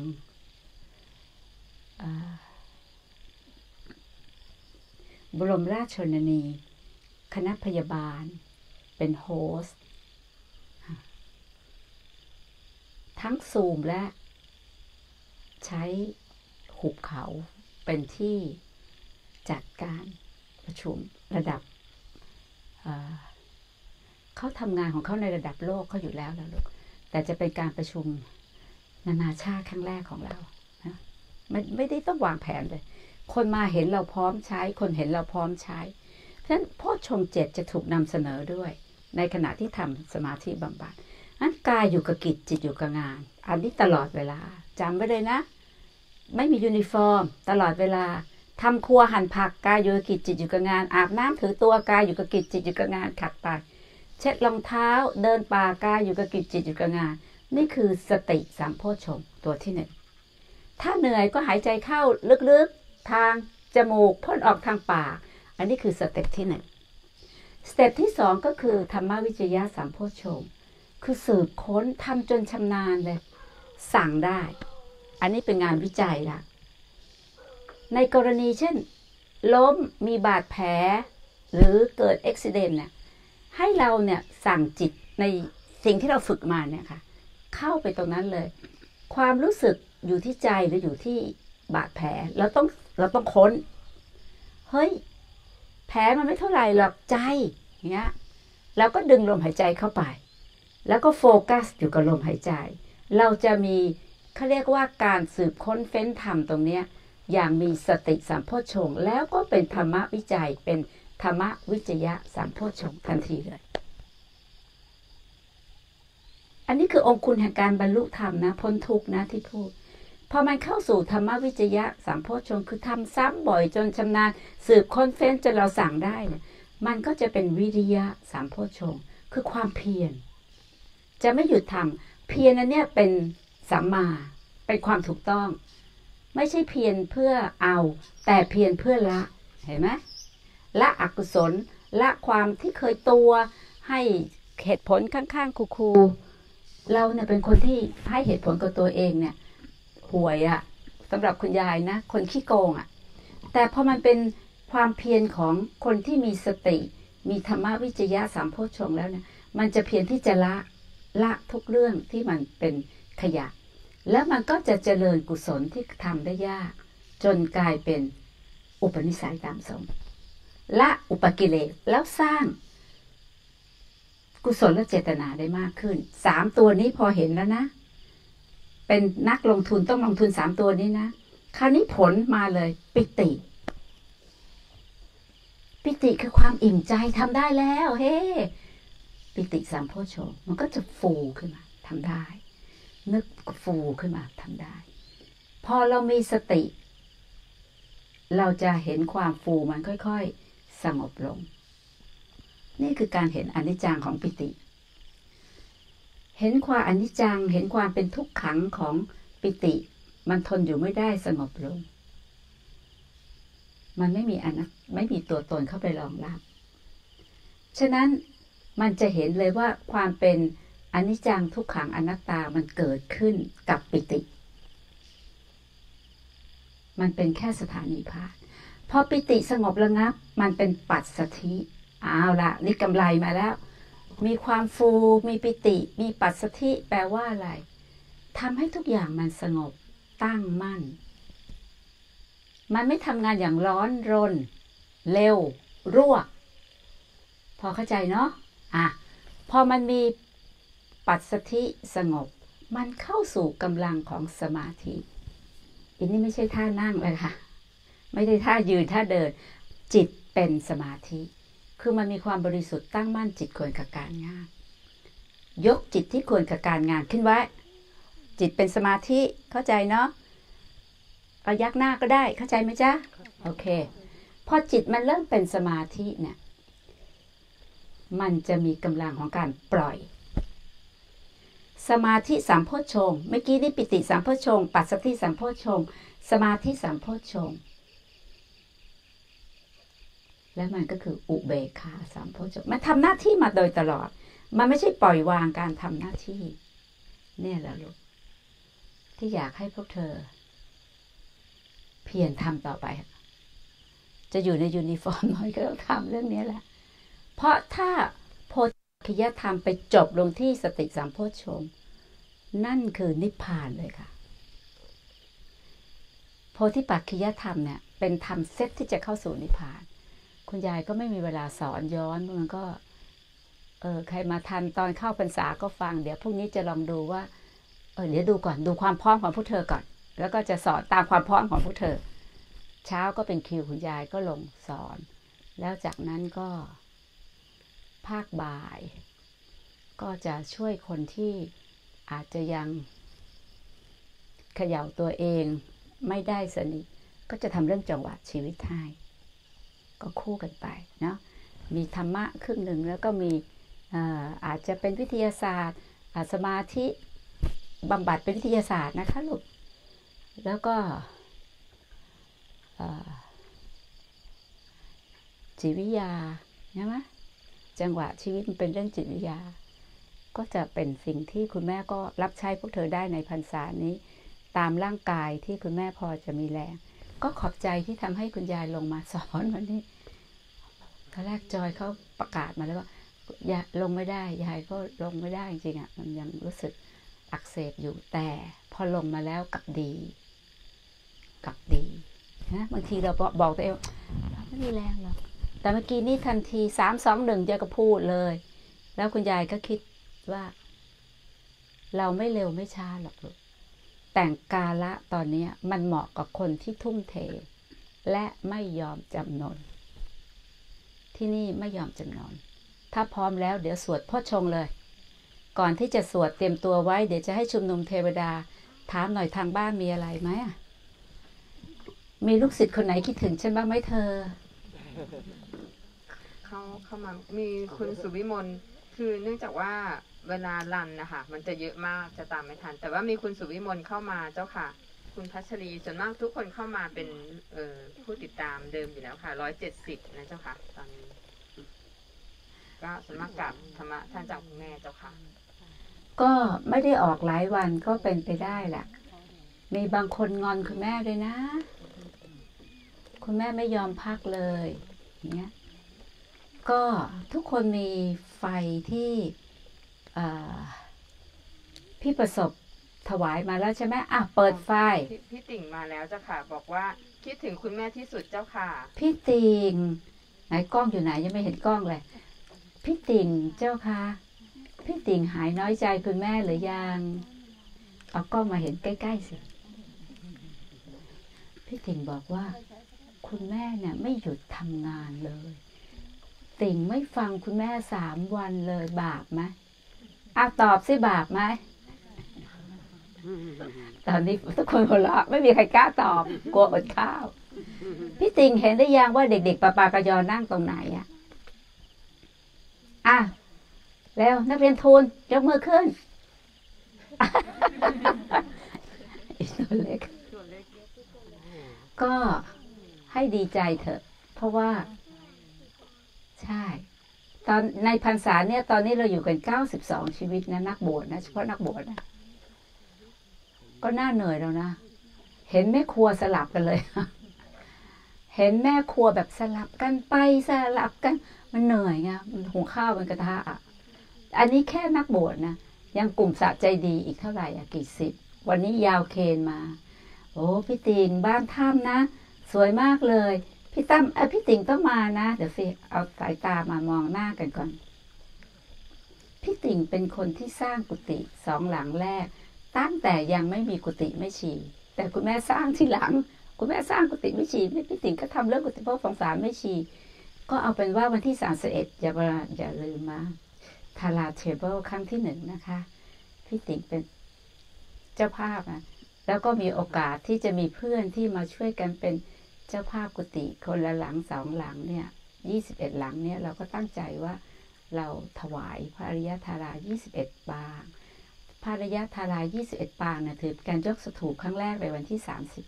บรมราชชนนีคณะพยาบาลเป็นโฮสต์ทั้งซูมและใช้หุบเขาเป็นที่จัดการประชุมระดับเขาทำงานของเขาในระดับโลกเขาอยู่แล้วลูกแต่จะเป็นการประชุมนานาชาติครั้งแรกของเรานะไม่ได้ต้องวางแผนเลยคนมาเห็นเราพร้อมใช้คนเห็นเราพร้อมใช้เพราะฉะนั้นโพชฌงค์ 7จะถูกนำเสนอด้วยในขณะที่ทำสมาธิบำบัดนั้นกายอยู่กับกิจจิตอยู่กับงานอันนี้ตลอดเวลาจำไว้เลยนะไม่มียูนิฟอร์มตลอดเวลาทำครัวหั่นผักกายอยู่กับกิจจิตอยู่กับงานอาบน้ำถือตัวกายอยู่กับกิจจิตอยู่กับงานขัดไปเช็ดรองเท้าเดินป่ากายอยู่กับกิจจิตอยู่กับงานนี่คือสติสัมโพชฌงค์ตัวที่หนึ่งถ้าเหนื่อยก็หายใจเข้าลึกๆทางจมูกพ่นออกทางปากอันนี้คือสเต็ปที่หนึ่งสเต็ปที่สองก็คือธรรมวิจยะสัมโพชฌงค์คือสืบค้นทำจนชำนาญเลยสั่งได้อันนี้เป็นงานวิจัยละในกรณีเช่นล้มมีบาดแผลหรือเกิดอุบัติเหตุเนี่ยให้เราเนี่ยสั่งจิตในสิ่งที่เราฝึกมาเนี่ยค่ะเข้าไปตรงนั้นเลยความรู้สึกอยู่ที่ใจหรืออยู่ที่บาดแผลเราต้องค้นเฮ้ยแผลมันไม่เท่าไหร่หรอกใจเงี้ยแล้วก็ดึงลมหายใจเข้าไปแล้วก็โฟกัสอยู่กับลมหายใจเราจะมีเขาเรียกว่าการสืบค้นเฟ้นธรรมตรงเนี้ยอย่างมีสติสัมโพชฌงค์แล้วก็เป็นธรรมวิจัยเป็นธรรมวิจยะสัมโพชฌงค์ทันทีเลยอันนี้คือองค์คุณแห่งการบรรลุธรรมนะพ้นทุกข์นะที่พูดพอมันเข้าสู่ธรรมวิจยะสัมโพชฌงค์คือทำซ้ำบ่อยจนชำนาญสืบค้นเฟ้นจนเราสั่งได้เนี่ยมันก็จะเป็นวิริยะสัมโพชฌงค์คือความเพียรจะไม่หยุดทำเพียรนั้นเนี่ยเป็นสัมมาเป็นความถูกต้องไม่ใช่เพียรเพื่อเอาแต่เพียรเพื่อละเห็นไหมละอกุศลละความที่เคยตัวให้เหตุผลข้างๆคูๆเราเนี่ยเป็นคนที่ให้เหตุผลกับตัวเองเนี่ยห่วยอะสำหรับคุณยายนะคนขี้โกงอะแต่พอมันเป็นความเพียรของคนที่มีสติมีธรรมวิจยะสัมโพชฌงค์แล้วเนี่ยมันจะเพียรที่จะละทุกเรื่องที่มันเป็นขยะแล้วมันก็จะเจริญกุศลที่ทำได้ยากจนกลายเป็นอุปนิสัยตามสมละอุปกิเลสแล้วสร้างกุศลและเจตนาได้มากขึ้น3ตัวนี้พอเห็นแล้วนะเป็นนักลงทุนต้องลงทุน3ตัวนี้นะคราวนี้ผลมาเลยปิติคือความอิ่มใจทำได้แล้วเฮ้ปิติสัมโพชฌงค์มันก็จะฟูขึ้นมาทำได้นึกฟูขึ้นมาทำได้พอเรามีสติเราจะเห็นความฟูมันค่อยๆสงบลงนี่คือการเห็นอนิจจังของปิติเห็นความอนิจจังเห็นความเป็นทุกขังของปิติมันทนอยู่ไม่ได้สงบลงมันไม่มีตัวตนเข้าไปรองรับฉะนั้นมันจะเห็นเลยว่าความเป็นอนิจจังทุกขังอนัตตามันเกิดขึ้นกับปิติมันเป็นแค่สถานีผ่านพอปิติสงบระงับมันเป็นปัสสัทธิเอาละนี่กำไรมาแล้วมีความฟู มีปิติ มีปัสสธิแปลว่าอะไรทำให้ทุกอย่างมันสงบตั้งมั่นมันไม่ทำงานอย่างร้อนรนเร็วรั่วพอเข้าใจเนาะพอมันมีปัสสธิสงบมันเข้าสู่กำลังของสมาธิอันนี้ไม่ใช่ท่านั่งเลยค่ะไม่ได้ท่ายืนท่าเดินจิตเป็นสมาธิคือมันมีความบริสุทธิ์ตั้งมั่นจิตควรกับการงานยกจิตที่ควรกับการงานขึ้นไว้จิตเป็นสมาธิเข้าใจเนาะเอายักหน้าก็ได้เข้าใจไหมจ๊ะโอเคพอจิตมันเริ่มเป็นสมาธิเนี่ยมันจะมีกำลังของการปล่อยสมาธิสัมโพชฌงค์เมื่อกี้นี่ปิติสัมโพชฌงค์ปัสสติสัมโพชฌงค์สมาธิสัมโพชฌงค์และมันก็คืออุเบกขาสัมโพชฌงค์มันทำหน้าที่มาโดยตลอดมันไม่ใช่ปล่อยวางการทำหน้าที่เนี่ยแหละลูกที่อยากให้พวกเธอเพียรทำต่อไปจะอยู่ในยูนิฟอร์มน้อยก็ต้องทำเรื่องนี้แหละเพราะถ้าโพธิยธรรมไปจบลงที่สติสัมโพชฌงค์นั่นคือนิพพานเลยค่ะโพธิปักขิยธรรมเนี่ยเป็นธรรมเซตที่จะเข้าสู่นิพพานคุณยายก็ไม่มีเวลาสอนย้อนมันก็ใครมาทันตอนเข้าพรรษาก็ฟังเดี๋ยวพรุ่งนี้จะลองดูว่าเดี๋ยวดูก่อนดูความพร้อมของพวกเธอก่อนแล้วก็จะสอนตามความพร้อมของพวกเธอเช้าก็เป็นคิวคุณยายก็ลงสอนแล้วจากนั้นก็ภาคบ่ายก็จะช่วยคนที่อาจจะยังเขย่าตัวเองไม่ได้สนิทก็จะทำเรื่องจังหวะชีวิตให้ก็คู่กันไปเนาะมีธรรมะครึ่งหนึ่งแล้วก็มีอาจจะเป็นวิทยาศาสตร์สมาธิบำบัดเป็นวิทยาศาสตร์นะคะลูกแล้วก็จิตวิทยาใช่ไหมจังหวะชีวิตมันเป็นเรื่องจิตวิทยาก็จะเป็นสิ่งที่คุณแม่ก็รับใช้พวกเธอได้ในพรรษานี้ตามร่างกายที่คุณแม่พอจะมีแรงก็ขอบใจที่ทำให้คุณยายลงมาสอนวันนี้ตอนแรกจอยเขาประกาศมาแล้วว่าอย่าลงไม่ได้ยายก็ลงไม่ได้จริงๆมันยังรู้สึกอักเสบอยู่แต่พอลงมาแล้วกลับดีนะบางทีเราบอกตัวเองเราไม่มีแรงหรอกแต่เมื่อกี้นี่ทันที3 2 1จะก็พูดเลยแล้วคุณยายก็คิดว่าเราไม่เร็วไม่ช้าหรอกลูกแต่งกาละตอนนี้มันเหมาะกับคนที่ทุ่มเทและไม่ยอมจำนนที่นี่ไม่ยอมจำนนถ้าพร้อมแล้วเดี๋ยวสวดโพชฌงค์เลยก่อนที่จะสวดเตรียมตัวไว้เดี๋ยวจะให้ชุมนุมเทวดาถามหน่อยทางบ้านมีอะไรไหมมีลูกศิษย์คนไหนคิดถึงฉันบ้างไหมเธอเข้ามามีคุณสุวิมลคือเนื่องจากว่าเวลารันนะคะมันจะเยอะมากจะตามไม่ทันแต่ว่ามีคุณสุวิมลเข้ามาเจ้าค่ะคุณพัชรีส่วนมากทุกคนเข้ามาเป็นผู้ติดตามเดิมอยู่แล้วค่ะ170นะเจ้าค่ะตอนนี้ก็ส่วนมากกับธรรมะท่านจากคุณแม่เจ้าค่ะก็ไม่ได้ออกหลายวันก็เป็นไปได้แหละมีบางคนงอนคุณแม่เลยนะคุณแม่ไม่ยอมพักเลยอย่างเงี้ยก็ทุกคนมีไฟที่พี่ประสบถวายมาแล้วใช่ไหมเปิดไฟพี่ติ่งมาแล้วเจ้าค่ะบอกว่าคิดถึงคุณแม่ที่สุดเจ้าค่ะพี่ติ่งไหนกล้องอยู่ไหนยังไม่เห็นกล้องเลยพี่ติ่งเจ้าค่ะพี่ติ่งหายน้อยใจคุณแม่หรือยังเอากล้องมาเห็นใกล้ๆสิพี่ติ่งบอกว่าคุณแม่เนี่ยไม่หยุดทำงานเลยติ่งไม่ฟังคุณแม่3 วันเลยบาปไหมตอบสิบาปไหมตอนนี้ทุกคนหัวเราะไม่มีใครกล้าตอบกลัวอดข้าวพี่ติ่งเห็นได้ยังว่าเด็กๆปากระยอนั่งตรงไหนแล้วนักเรียนทูลยกมือขึ้นตัวเล็กก็ให้ดีใจเถอะเพราะว่าใช่ตอนในพรรษาเนี่ยตอนนี้เราอยู่กัน92ชีวิตนะนักบวชนะเฉพาะนักบวชนะก็น่าเหนื่อยแล้วนะเห็นแม่ครัวสลับกันเลยเห็นแม่ครัวแบบสลับกันไปสลับกันมันเหนื่อยไงมันหุงข้าวเป็นกระทะอันนี้แค่นักบวชนะยังกลุ่มสะใจดีอีกเท่าไหร่อะกี่สิบวันนี้ยาวเคนมาโอ้พี่ติ่งบ้านถ้ำนะสวยมากเลยพี่ตั้มพี่ติ่งต้องมานะเดี๋ยวสิเอาสายตามามองหน้ากันก่อนพี่ติ่งเป็นคนที่สร้างกุฏิ2 หลังแรกตั้งแต่ยังไม่มีกุฏิไม่ชีแต่คุณแม่สร้างที่หลังคุณแม่สร้างกุฏิไม่ชีพี่ติ่งก็ทำเรื่องกุฏิเพราะสงสารไม่ชีก็เอาเป็นว่าวันที่31อย่าลืมมาทาราเทเบิลครั้งที่1นะคะพี่ติ่งเป็นเจ้าภาพนะแล้วก็มีโอกาสที่จะมีเพื่อนที่มาช่วยกันเป็นเจ้าภาพกุฏิคนละหลัง2 หลังเนี่ย21 หลังเนี่ยเราก็ตั้งใจว่าเราถวายพระอริยธารา21 ปางพระอริยธารา21 ปางเนี่ยถือเป็นการยกสถูปครั้งแรกในวันที่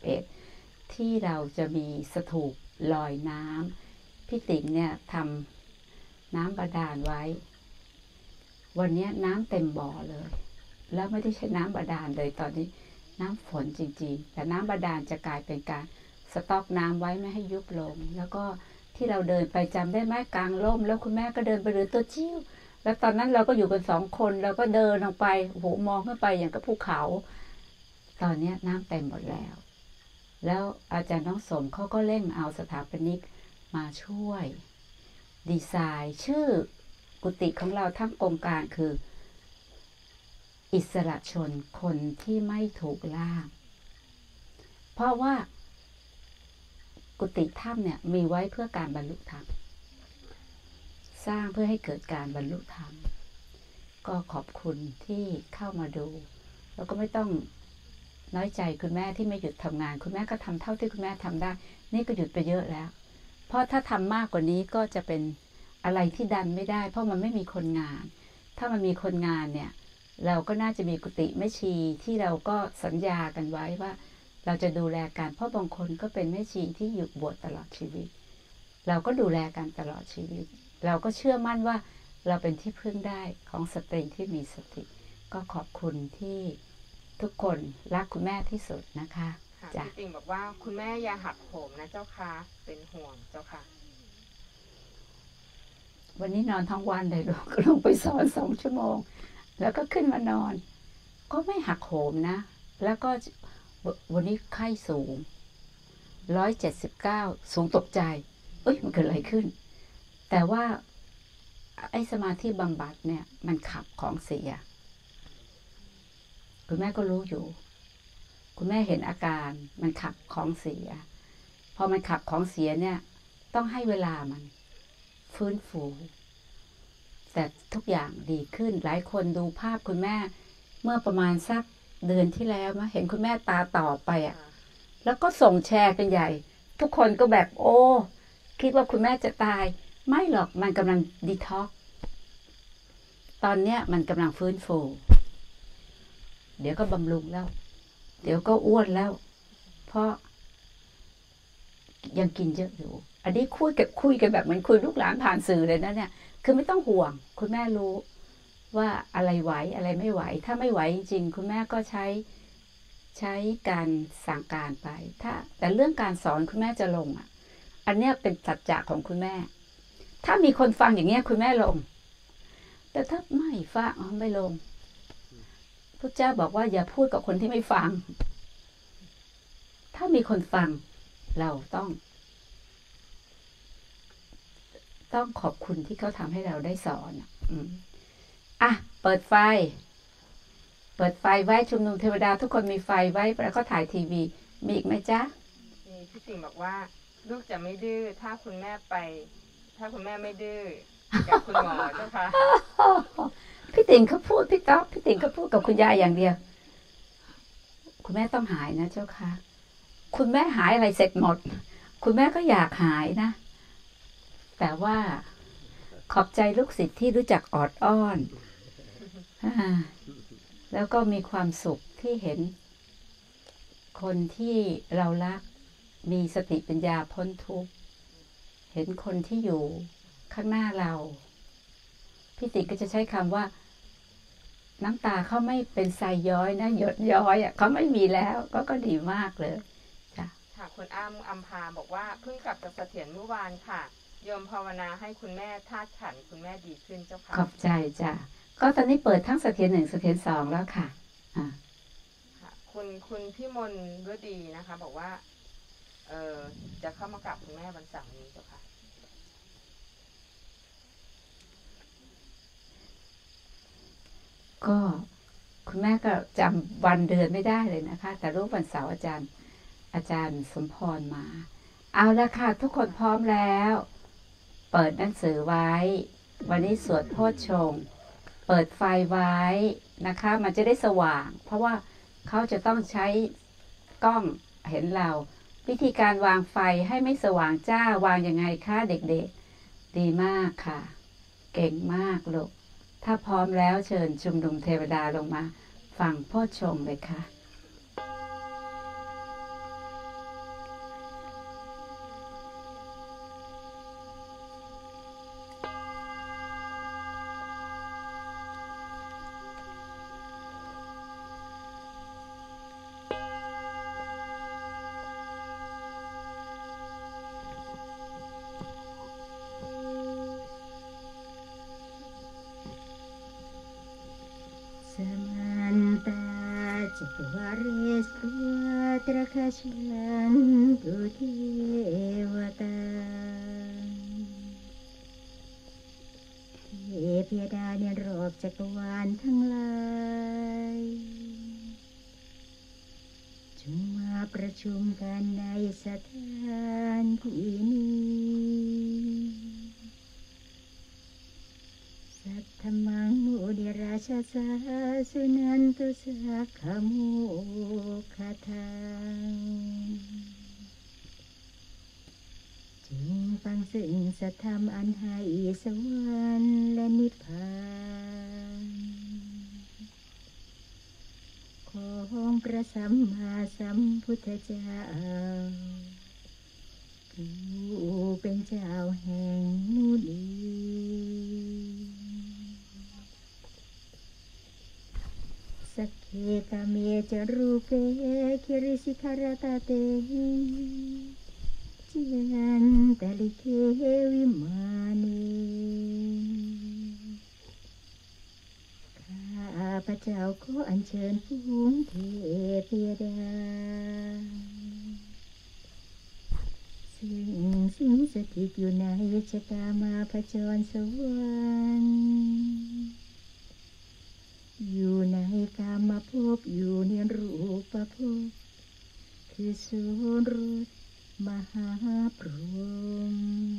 31ที่เราจะมีสถูปลอยน้ำพี่ติ๋งเนี่ยทำน้ำบาดาลไว้วันนี้น้ำเต็มบ่อเลยแล้วไม่ได้ใช้น้ำบาดาลเลยตอนนี้น้ำฝนจริงๆแต่น้ำบาดาลจะกลายเป็นการสต๊อกน้ำไว้ไม่ให้ยุบลงแล้วก็ที่เราเดินไปจำได้ไหมกลางร่มแล้วคุณแม่ก็เดินไปเรือตัวจิ้วแล้วตอนนั้นเราก็อยู่กัน2 คนเราก็เดินลงไปโอ้โหมองขึ้นไปอย่างกับภูเขาตอนนี้น้ำเต็มหมดแล้วอาจารย์น้องสมเขาก็เร่งเอาสถาปนิกมาช่วยดีไซน์ชื่อกุฏิของเราทั้งโครงการคืออิสระชนคนที่ไม่ถูกล่ามเพราะว่ากุฏิถ้ำเนี่ยมีไว้เพื่อการบรรลุธรรมสร้างเพื่อให้เกิดการบรรลุธรรมก็ขอบคุณที่เข้ามาดูแล้วก็ไม่ต้องน้อยใจคุณแม่ที่ไม่หยุดทำงานคุณแม่ก็ทำเท่าที่คุณแม่ทำได้นี่ก็หยุดไปเยอะแล้วเพราะถ้าทำมากกว่านี้ก็จะเป็นอะไรที่ดันไม่ได้เพราะมันไม่มีคนงานถ้ามันมีคนงานเนี่ยเราก็น่าจะมีกุฏิแม่ชีที่เราก็สัญญากันไว้ว่าเราจะดูแลกันเพราะบางคนก็เป็นแม่ชีที่อยู่บวชตลอดชีวิตเราก็ดูแลกันตลอดชีวิตเราก็เชื่อมั่นว่าเราเป็นที่พึ่งได้ของสตรีที่มีสติก็ขอบคุณที่ทุกคนรักคุณแม่ที่สุดนะคะจ้ะพี่ติ่งบอกว่าคุณแม่อย่าหักโหมนะเจ้าค่ะเป็นห่วงเจ้าค่ะวันนี้นอนทั้งวันเลยลงไปสอน2 ชั่วโมงแล้วก็ขึ้นมานอนก็ไม่หักโหมนะแล้วก็วันนี้ไข้สูง179สูงตกใจมันเกิดอะไรขึ้นแต่ว่าไอ้สมาธิบำบัดเนี่ยมันขับของเสียคุณแม่ก็รู้อยู่คุณแม่เห็นอาการมันขับของเสียพอมันขับของเสียเนี่ยต้องให้เวลามันฟื้นฟูแต่ทุกอย่างดีขึ้นหลายคนดูภาพคุณแม่เมื่อประมาณสักเดือนที่แล้วเห็นคุณแม่ตาต่อไปแล้วก็ส่งแชร์กันใหญ่ทุกคนก็แบบโอ้คิดว่าคุณแม่จะตายไม่หรอกมันกำลังดีท็อกตอนเนี้ยมันกำลังฟื้นฟูเดี๋ยวก็บำรุงแล้วเดี๋ยวก็อ้วนแล้วเพราะยังกินเยอะอยู่อันนี้คุยกันแบบเหมือนคุยลูกหลานผ่านสื่อเลยนะเนี่ยคือไม่ต้องห่วงคุณแม่รู้ว่าอะไรไหวอะไรไม่ไหวถ้าไม่ไหวจริงๆคุณแม่ก็ใช้การสั่งการไปแต่เรื่องการสอนคุณแม่จะลงอันเนี้ยเป็นสัจจะของคุณแม่ถ้ามีคนฟังอย่างเงี้ยคุณแม่ลงแต่ถ้าไม่ฟังไม่ลงพระเจ้าบอกว่าอย่าพูดกับคนที่ไม่ฟังถ้ามีคนฟังเราต้องขอบคุณที่เขาทำให้เราได้สอนเปิดไฟไว้ชุมนุมเทวดาทุกคนมีไฟไว้แล้วก็ถ่ายทีวีมีอีกไหมจ๊ะมีพี่ติ่งบอกว่าลูกจะไม่ดื้อถ้าคุณแม่ไม่ดื้อกับคุณหมอเจ้าค่ะพี่ติ่งเขาพูดพี่ติ่งเขาพูดกับคุณยายอย่างเดียวคุณแม่ต้องหายนะเจ้าค่ะคุณแม่หายอะไรเสร็จหมดคุณแม่ก็อยากหายนะแต่ว่าขอบใจลูกศิษย์ที่รู้จักออดอ้อนแล้วก็มีความสุขที่เห็นคนที่เรารักมีสติปัญญาพ้นทุกข์เห็นคนที่อยู่ข้างหน้าเราพี่ติก็จะใช้คำว่าน้ำตาเขาไม่เป็นทรายย้อยนะหยดย้อยเขาไม่มีแล้วก็ดีมากเลยจ้ะค่ะคุณอัมพาบอกว่าเพิ่งกลับจากเสถียรเมื่อวานค่ะโยมภาวนาให้คุณแม่ธาตุขันธ์คุณแม่ดีขึ้นเจ้าค่ะขอบใจจ้ะก็ตอนนี้เปิดทั้งเสถียร1เสถียร2แล้วค่ะค่ะคุณพี่มนฤดีนะคะ บอกว่าจะเข้ามากราบคุณแม่วันเสาร์นี้เจ้าค่ะก็คุณแม่ก็จำวันเดือนไม่ได้เลยนะคะ แต่รู้วันเสาร์อาจารย์สมพรมาเอาละค่ะทุกคนพร้อมแล้วเปิดหนังสือไว้วันนี้สวดโพชฌงค์เปิดไฟไว้นะคะมันจะได้สว่างเพราะว่าเขาจะต้องใช้กล้องเห็นเราวิธีการวางไฟให้ไม่สว่างจ้าวางยังไงคะเด็กๆดีมากค่ะเก่งมากลูกถ้าพร้อมแล้วเชิญชุมนุมเทวดาลงมาฟังโพชฌงค์เลยค่ะ Trakashantu Devata เทพดาในรอบจักรวาลทั้งหลายจงมาประชุมกันในสถานที่นี้สัทธมังมุนิราชสาสุนันตุสักขโมคทังจึงฟังซึ่งสัทธรรมอันให้สวรรค์และนิพพานของพระสัมมาสัมพุทธเจ้าผู้เป็นเจ้าแห่งมุนีสักเคกาเมจรูเปคิริสิคารตาเตจันตลิเควิมานีข้าพระเจ้าขออัญเชิญฝูงเทพดาซึ่งสิงสถิตอยู่ในชะตามาพจรสวรรค์อยู่ในกามภพอยู่ในรูปภพคือสุรสมหาพรหม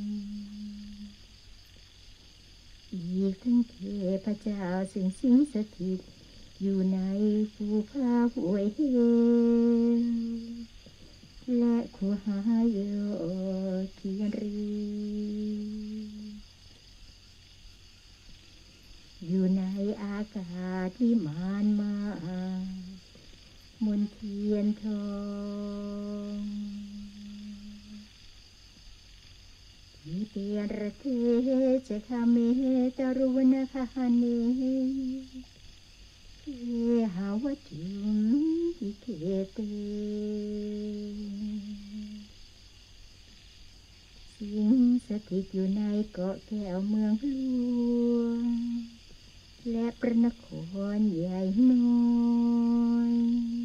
อีกทั้งเทพเจ้าซึ่งสิงสถิตอยู่ในภูผาห้วยเหวและคูหาโยคีรีอยู่ในอากาศวิมานมามนเทียนทองวิเตียนระเทจะคาเมตรุณคาเนเทหาวัจุมอิเคเตสิงสถิตอยู่ในเกาะแก้วเมืองหลวงและพระนครใหญ่น้อย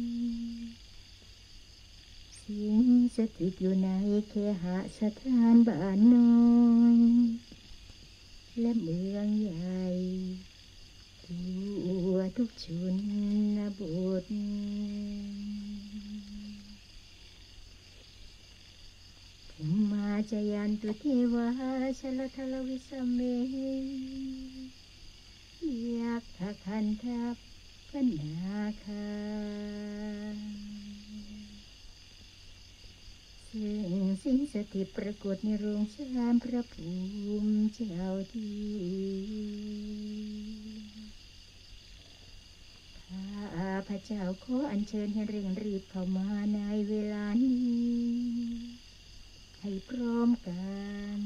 สิงสถิตอยู่ในเคหสถานบ้านน้อยและเมืองใหญ่ทั่วทุกชนบทมาจายันตุเทวาชลทลวิสเมยักขคันทัพพนาคาซึ่งสิงสถิตปรากฏในโรงชานพระภูมิเจ้าที่ข้าพระเจ้าขออัญเชิญให้เร่งรีบเข้ามาในเวลานี้ให้พร้อมกัน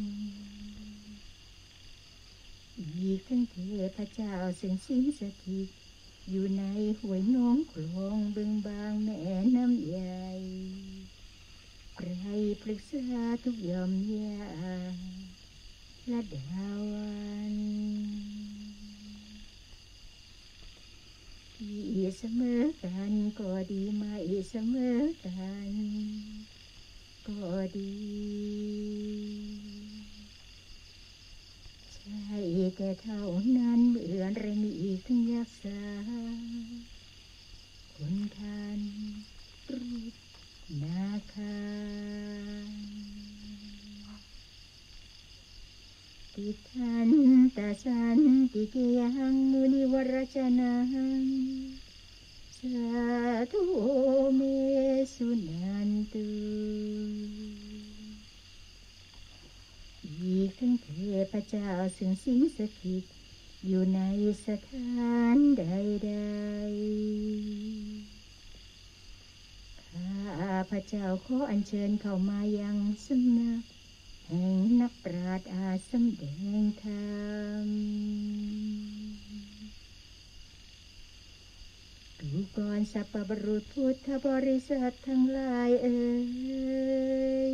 อีกทั้งเทพเจ้าซึ่งสิงสถิตอยู่ในห้วยน้องคลองบึงบางแม่น้ำใหญ่ไพรพฤกษาทุกยอมยาและดาวันที่เสมอกันก็ดีไม่เสมอกันก็ดีใช่แต่เท่านั้นเมื่อไรมีอีกถึงยักษาคนทันรูปนาคาติทันตาสันติเกยังมุนิวรจนังสาธุเมสุนันตุอีกทั้งเทพเจ้าซึ่งสิงสถิตอยู่ในสถานใดๆข้าพระเจ้าขออัญเชิญเข้ามายังสำนักแห่งนักปราชญ์อาสำแดงธรรมดูก่อนสัพพบรุษพุทธบริษัททั้งหลายเอ่ย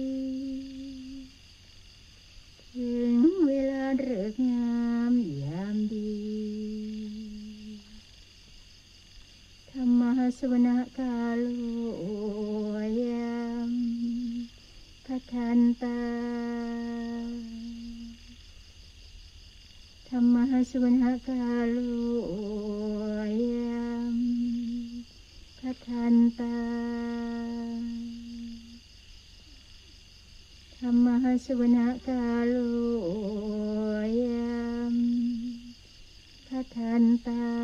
ถึงเวลาฤกษ์งามยามดีธรรมสวนกาโลยามพัทันตาธรรมสวนกาโลยามพัทันตาธรรมสวนกาโลยามพัทันตา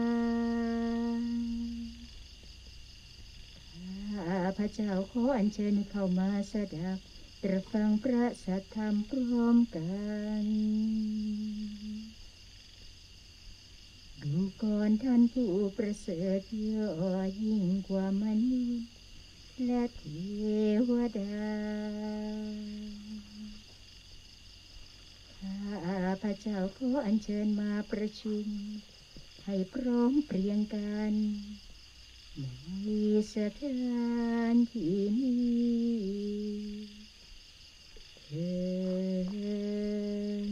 ข้าพระเจ้าขออัญเชิญเข้ามาสดับตรับฟังพระสัทธรรมพร้อมกันดูก่อนท่านผู้ประเสริฐยอดยิ่งกว่ามนุษย์และเทวดาข้าพระเจ้าขออัญเชิญมาประชุมให้พร้อมเพรียงกันในสถานที่นี้เถิด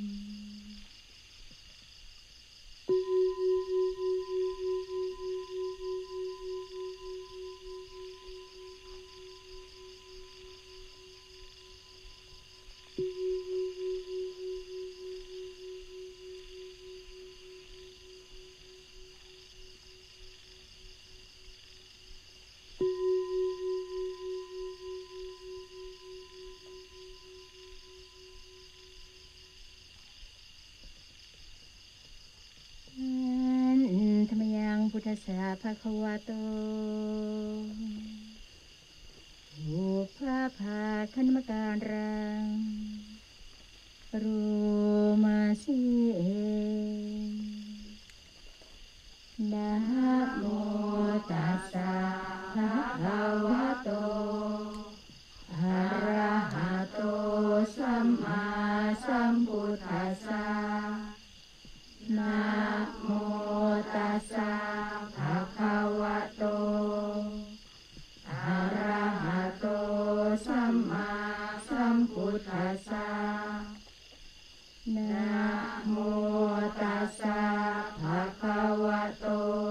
พุทธสาภควโตอุปภาคณมการังรูมาสีนะโมตัสสะภะคะวะโตอะระหะโตสัมมาสัมพุทธัสสะนะโมตัสสะภะคะวะโตอะระหะโตสัมมาสัมพุทธัสสะนะโมตัสสะภะคะวะโต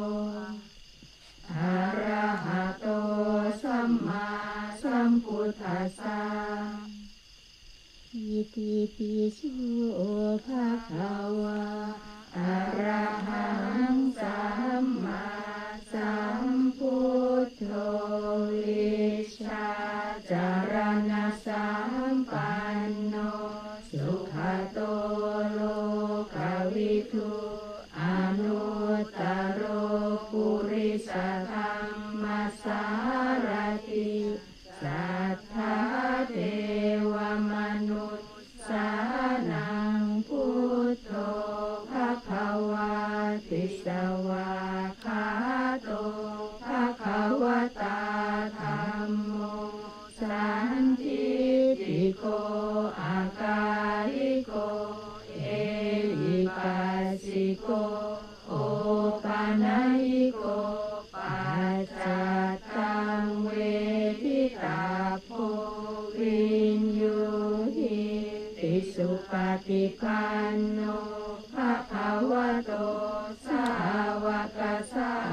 อะระหะโตสัมมาสัมพุทธัสสะอิติปิโสภะคะวะอะระหังสัมมาสัมพุทโธวิชชาจารณะสัมปันโนสุขโตโลกวิทูอนุตตโรปุริสธรรมสารติสัทธาเทวมนุษย์สานังพุทโธภควาติสวาคาโตภควตาธัมโมสันทิติโกอากาลิโกเอหิปัสสิโกโอปานายิโกปัจจัตตังเวทิตาโพวินยูหิติสุปฏิปันโนภะคะวะโตสาวกสั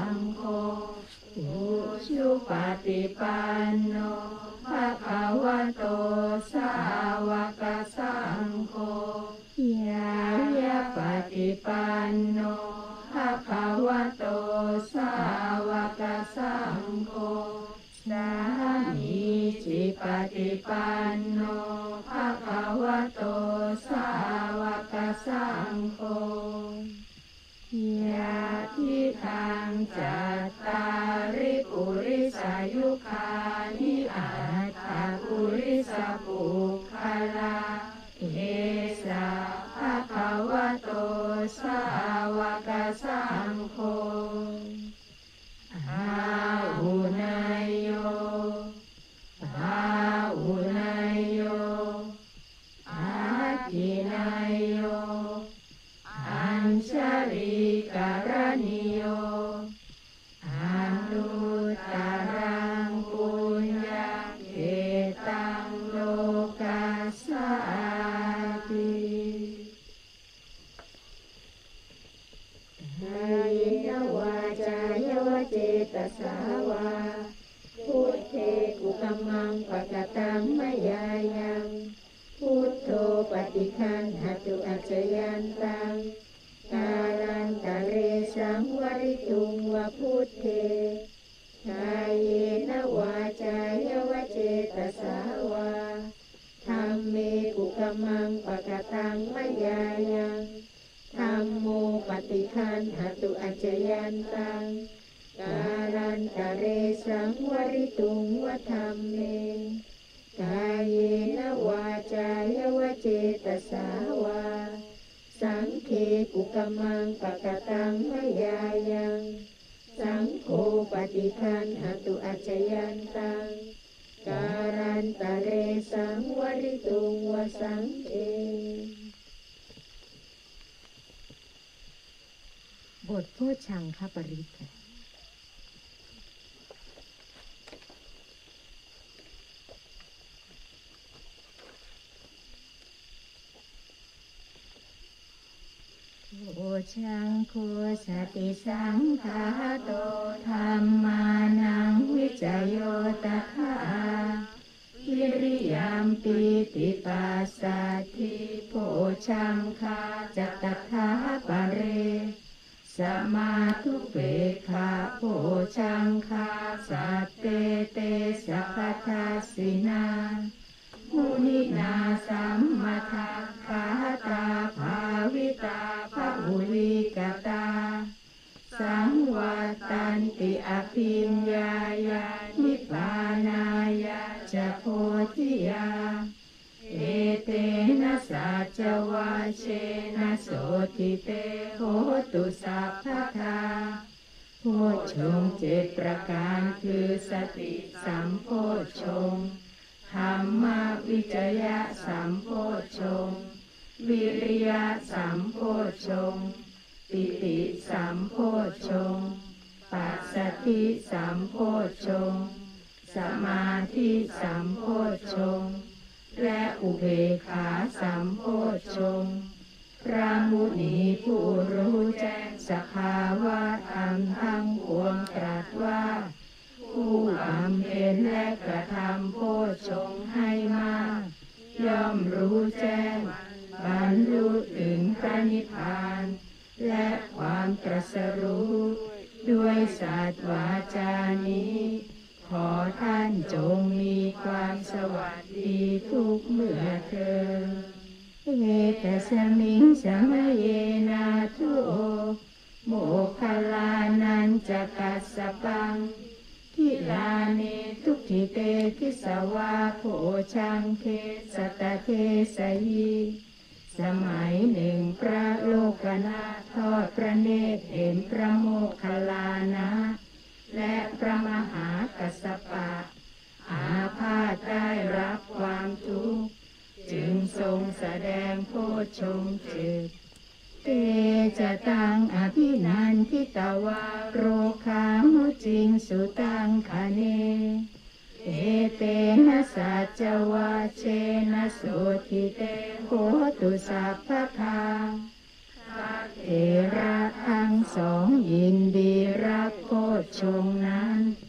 ฏิปันโนภะคะวะโตสาวกสังโฆยายะปฏิปันโนภะคะวะโตสาวกสังโฆสามีจิปฏิปันโนภะคะวะโตสาวกสังโฆยะทิทังจัตตาริปุริสายุคานิอัตถปุริสปุคคลาเอสะภะคะวะโตสาวกสังโฆอาหุนายโยอาหุนายโยอาทินายโยอัญชลิการณิโยอนุตตรังปุญญเขตังโลกัสสาติกายนวาจายวเจตสาวาพุทเทกุกัมมังปะกตังมยายังพุทโธปฏิคันหตุอัจฉยันตังกาลันตะเรสังวริตุงวะพุทเทกายนวาจายวเจตสาวาธัมเมกุกัมมังปะกตังมยายังธัมโมปฏิคันหตุอัจฉยันตังกาลันตะเรสังวริตุงวะธัมเมกายนวาจายวเจตสาวาสังเคกุกัมมังปะกตังมยายังสังโฆปฏิคันหตุอัจฉยันตังการันตะเรสังวริตุงวสังเคบทโพชังคปริตโอชังโคสติสังฆาโตธัมมานังวิจโยตถาวิริยัมปิติปัสสัทธิโพชังคาจัตถาปะเรสมาธุเปกขาโพชังคาสัตเตเตสัพพทัสสินามุนินาสัมมาทัคขาตาภาวิตาภาหุลิกตาสังวัตันติอภิญญายานิพพานายาจะโพธิยาเอเตนะสัจวาเชนะโสติเตโหตุสัพพทาโพชฌงค์7ประการคือสติสัมโพชฌงค์ธรรมวิจยะสัมโพชฌงค์วิริยะสัมโพชฌงค์ปิติสัมโพชฌงค์ปัสสัทธิสัมโพชฌงค์สมาธิสัมโพชฌงค์และอุเบกขาสัมโพชฌงค์พระมุนีผู้รู้แจ้งสภาวะธรรมทั้งปวงตรัสว่าผู้บำเพ็ญและกระทำโพชฌงค์ให้มากย่อมรู้แจ้งบรรลุถึงพระนิพพานและความตรัสรู้ด้วยสัตย์วาจานี้ขอท่านจงมีความสวัสดีทุกเมื่อเถิดเอตสมิงสมเยนาทุโอโมคคัลลานันจะกัสสปังทิลานิทุกขิเตทิสวาโภชังเทสตเทสยีสมัยหนึ่งพระโลกนาถทอดพระเนตรเห็นพระโมคคัลลานะและพระมหากัสสปะอาพาธได้รับความทุกข์จึงทรงแสดงโพชฌงค์7เตจะตังอภินันทิตวาโรคามุจิงสุตังคเนเอเตนะสัจวาเชนะโสทิเตโหตุสัพพทาเถระทั้งสองยินดีรับโพชฌงค์นั้นท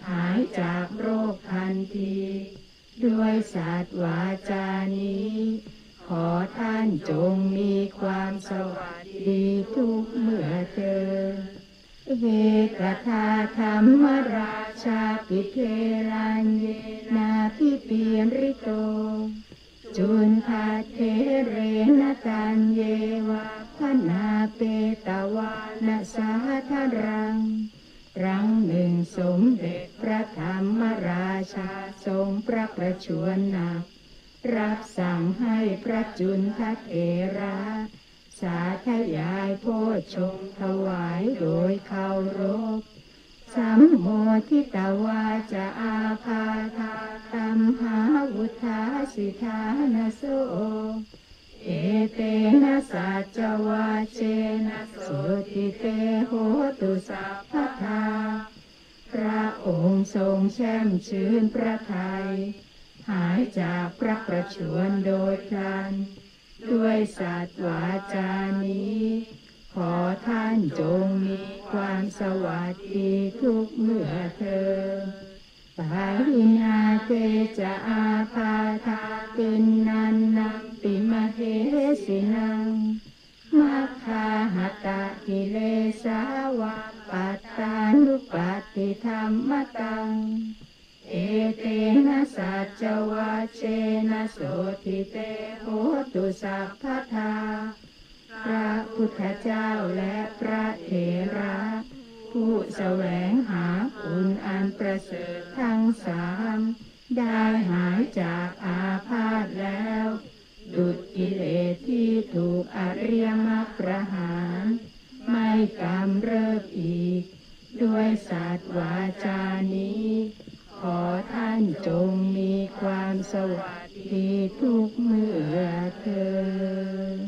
หายจากโรคทันทีด้วยศาสตร์วาจานี้ขอท่านจงมีความสวัสดีทุกเมื่อเจอเอกทาธรรมราชาปิเทรัญเยนาพิปีริโตจุนทาเทเรนตันเยวะพนาเปตวานะสาธารังครั้งหนึ่งสมเด็จพระธรรมราชาทรงพระประชวรหนักรับสั่งให้พระจุนทเถระสาธยายโพชฌงค์ถวายโดยเคารพสัมโมทิตวาจาอาภาธาตัมหาวุธาสิทานโสเอเตนะสัจวาเชนะโสติเตโหตุสัพพทาพระองค์ทรงแช่มชื่นพระทัยหายจากพระประชวรโดยพลันด้วยศาสตร์วาจานี้ขอท่านจงมีความสวัสดีทุกเมื่อเธอปารินาเตจะอาภาธาตินนันนังปิมเหสินังมัคคาหตะกิเลสาวะปัตตานุปัฏฐิธรรมตังเอเตนะสัจวาเชนะโสติเตโหตุสัพพทาพระพุทธเจ้าและพระเถระผู้แสวงหาคุณอันประเสริฐทั้งสามได้หายจากอาพาธแล้วดุจกิเลสที่ถูกอริยมรรคประหารไม่กำเริบอีกด้วยศาสตร์วาจานี้ขอท่านจงมีความสวัสดีทุกเมื่อเถิด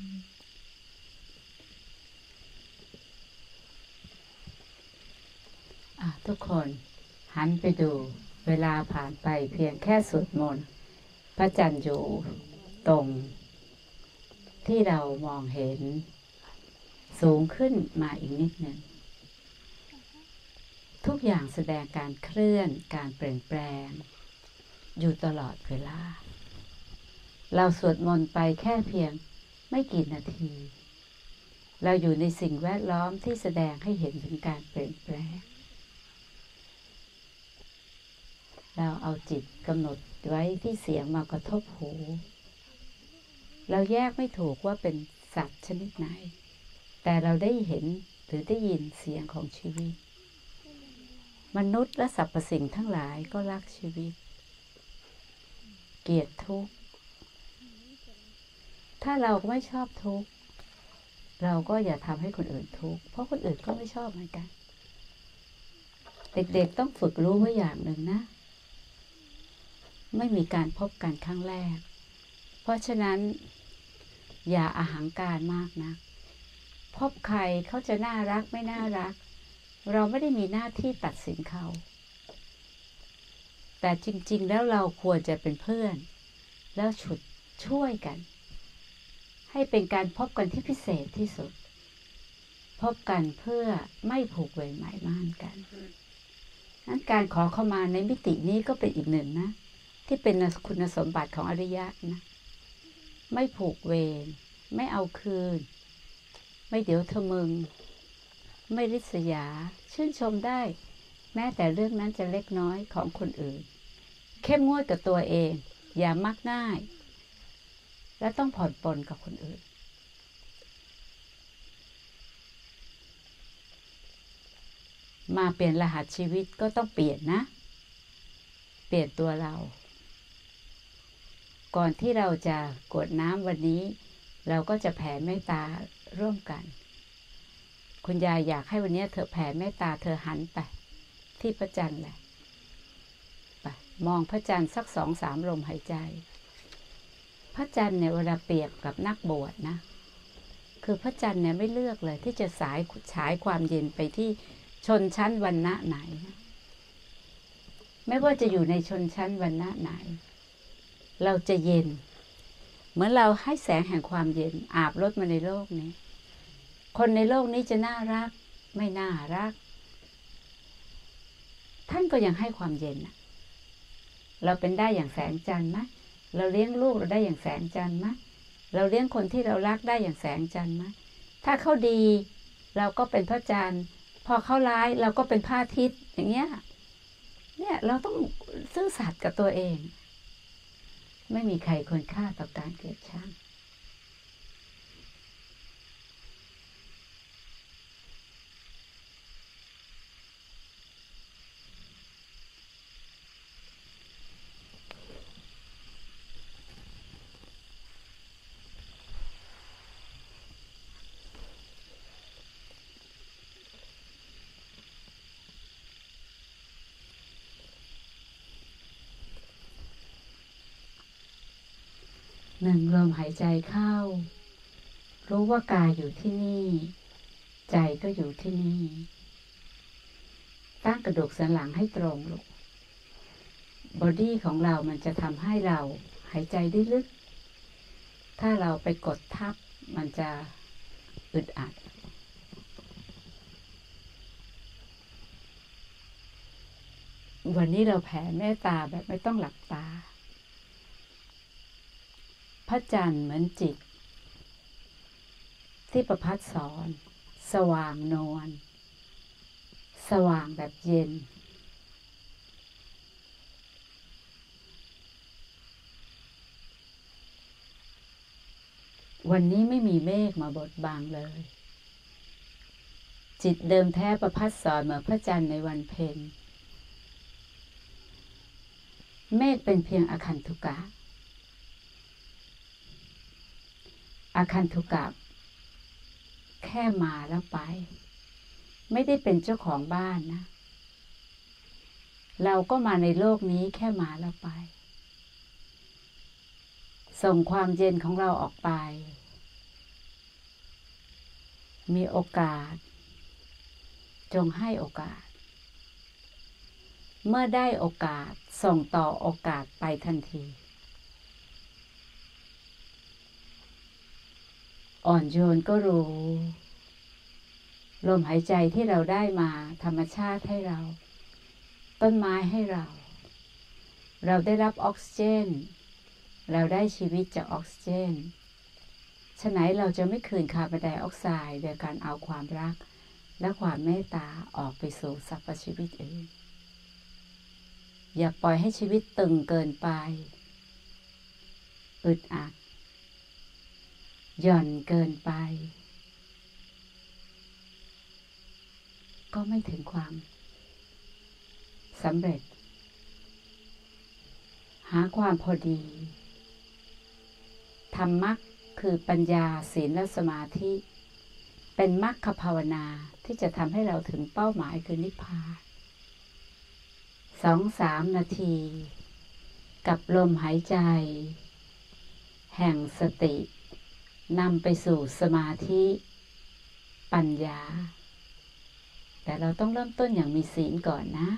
ทุกคนหันไปดูเวลาผ่านไปเพียงแค่สวดมนต์พระจันทร์อยู่ตรงที่เรามองเห็นสูงขึ้นมาอีกนิดหนึ่งทุกอย่างแสดงการเคลื่อนการเปลี่ยนแปลงอยู่ตลอดเวลาเราสวดมนต์ไปแค่เพียงไม่กี่นาทีเราอยู่ในสิ่งแวดล้อมที่แสดงให้เห็นถึงการเปลี่ยนแปลงเราเอาจิตกำหนดไว้ที่เสียงมากระทบหูเราแยกไม่ถูกว่าเป็นสัตว์ชนิดไหนแต่เราได้เห็นหรือได้ยินเสียงของชีวิตมนุษย์และสรรพสิ่งทั้งหลายก็รักชีวิตเกลียดทุกข์ถ้าเราไม่ชอบทุกข์เราก็อย่าทำให้คนอื่นทุกข์เพราะคนอื่นก็ไม่ชอบเหมือนกันเด็กๆต้องฝึกรู้ไว้อย่างหนึ่งนะไม่มีการพบกันครั้งแรกเพราะฉะนั้นอย่าอาหังการมากนะพบใครเขาจะน่ารักไม่น่ารักเราไม่ได้มีหน้าที่ตัดสินเขาแต่จริงๆแล้วเราควรจะเป็นเพื่อนแล้วฉุดช่วยกันให้เป็นการพบกันที่พิเศษที่สุดพบกันเพื่อไม่ผูกเวรหมายมั่นกันนั้นการขอเข้ามาในมิตินี้ก็เป็นอีกหนึ่งนะที่เป็นคุณสมบัติของอริยะนะไม่ผูกเวรไม่เอาคืนไม่เดี๋ยวเธอมึงไม่ริษยาชื่นชมได้แม้แต่เรื่องนั้นจะเล็กน้อยของคนอื่นเข้มงวดกับตัวเองอย่ามักง่ายและต้องผ่อนปลนกับคนอื่นมาเปลี่ยนรหัสชีวิตก็ต้องเปลี่ยนนะเปลี่ยนตัวเราก่อนที่เราจะกรวดน้ำวันนี้เราก็จะแผ่เมตตาร่วมกันคุณยายอยากให้วันนี้เธอแผ่เมตตาเธอหันไปที่พระจันทร์แหละไปมองพระจันทร์สัก 2-3 ลมหายใจพระจันทร์เนี่ยเวลาเปรียบกับนักบวชนะคือพระจันทร์เนี่ยไม่เลือกเลยที่จะฉายความเย็นไปที่ชนชั้นวรรณะไหนไม่ว่าจะอยู่ในชนชั้นวรรณะไหนเราจะเย็นเหมือนเราให้แสงแห่งความเย็นอาบรดมาในโลกนี้คนในโลกนี้จะน่ารักไม่น่ารักท่านก็ยังให้ความเย็นนะเราเป็นได้อย่างแสงจันทร์ไหมเราเลี้ยงลูกเราได้อย่างแสงจันทร์ไหมเราเลี้ยงคนที่เรารักได้อย่างแสงจันทร์ไหมถ้าเขาดีเราก็เป็นพระจันทร์พอเขาร้ายเราก็เป็นพระอาทิตย์อย่างเงี้ยเนี่ยเราต้องซื่อสัตย์กับตัวเองไม่มีใครควรค่าต่อการเกลียดชังหนึ่งลมหายใจเข้ารู้ว่ากายอยู่ที่นี่ใจก็อยู่ที่นี่ตั้งกระดูกสันหลังให้ตรงลูกบอดี้ของเรามันจะทำให้เราหายใจได้ลึกถ้าเราไปกดทับมันจะอึดอัดวันนี้เราแผ่เมตตาแบบไม่ต้องหลับตาพระจันทร์เหมือนจิตที่ประภัสสอนสว่างนวลสว่างแบบเย็นวันนี้ไม่มีเมฆมาบดบังเลยจิตเดิมแท้ประภัสสอนเหมือนพระจันทร์ในวันเพ็ญเมฆเป็นเพียงอคันธุกะอาคันธุกะแค่มาแล้วไปไม่ได้เป็นเจ้าของบ้านนะเราก็มาในโลกนี้แค่มาแล้วไปส่งความเย็นของเราออกไปมีโอกาสจงให้โอกาสเมื่อได้โอกาสส่งต่อโอกาสไปทันทีอ่อนโยนก็รู้ลมหายใจที่เราได้มาธรรมชาติให้เราต้นไม้ให้เราได้รับออกซิเจนเราได้ชีวิตจากออกซิเจนฉะนั้นเราจะไม่คืนคาร์บอนไดออกไซด์โดยการเอาความรักและความเมตตาออกไปสู่สรรพชีวิตอื่นอย่าปล่อยให้ชีวิตตึงเกินไปอึดอัดหย่อนเกินไปก็ไม่ถึงความสำเร็จหาความพอดีธรรมะคือปัญญาศีลและสมาธิเป็นมรรคภาวนาที่จะทำให้เราถึงเป้าหมายคือนิพพาน 2-3 นาทีกับลมหายใจแห่งสตินำไปสู่สมาธิปัญญาแต่เราต้องเริ่มต้นอย่างมีศีลก่อนนะ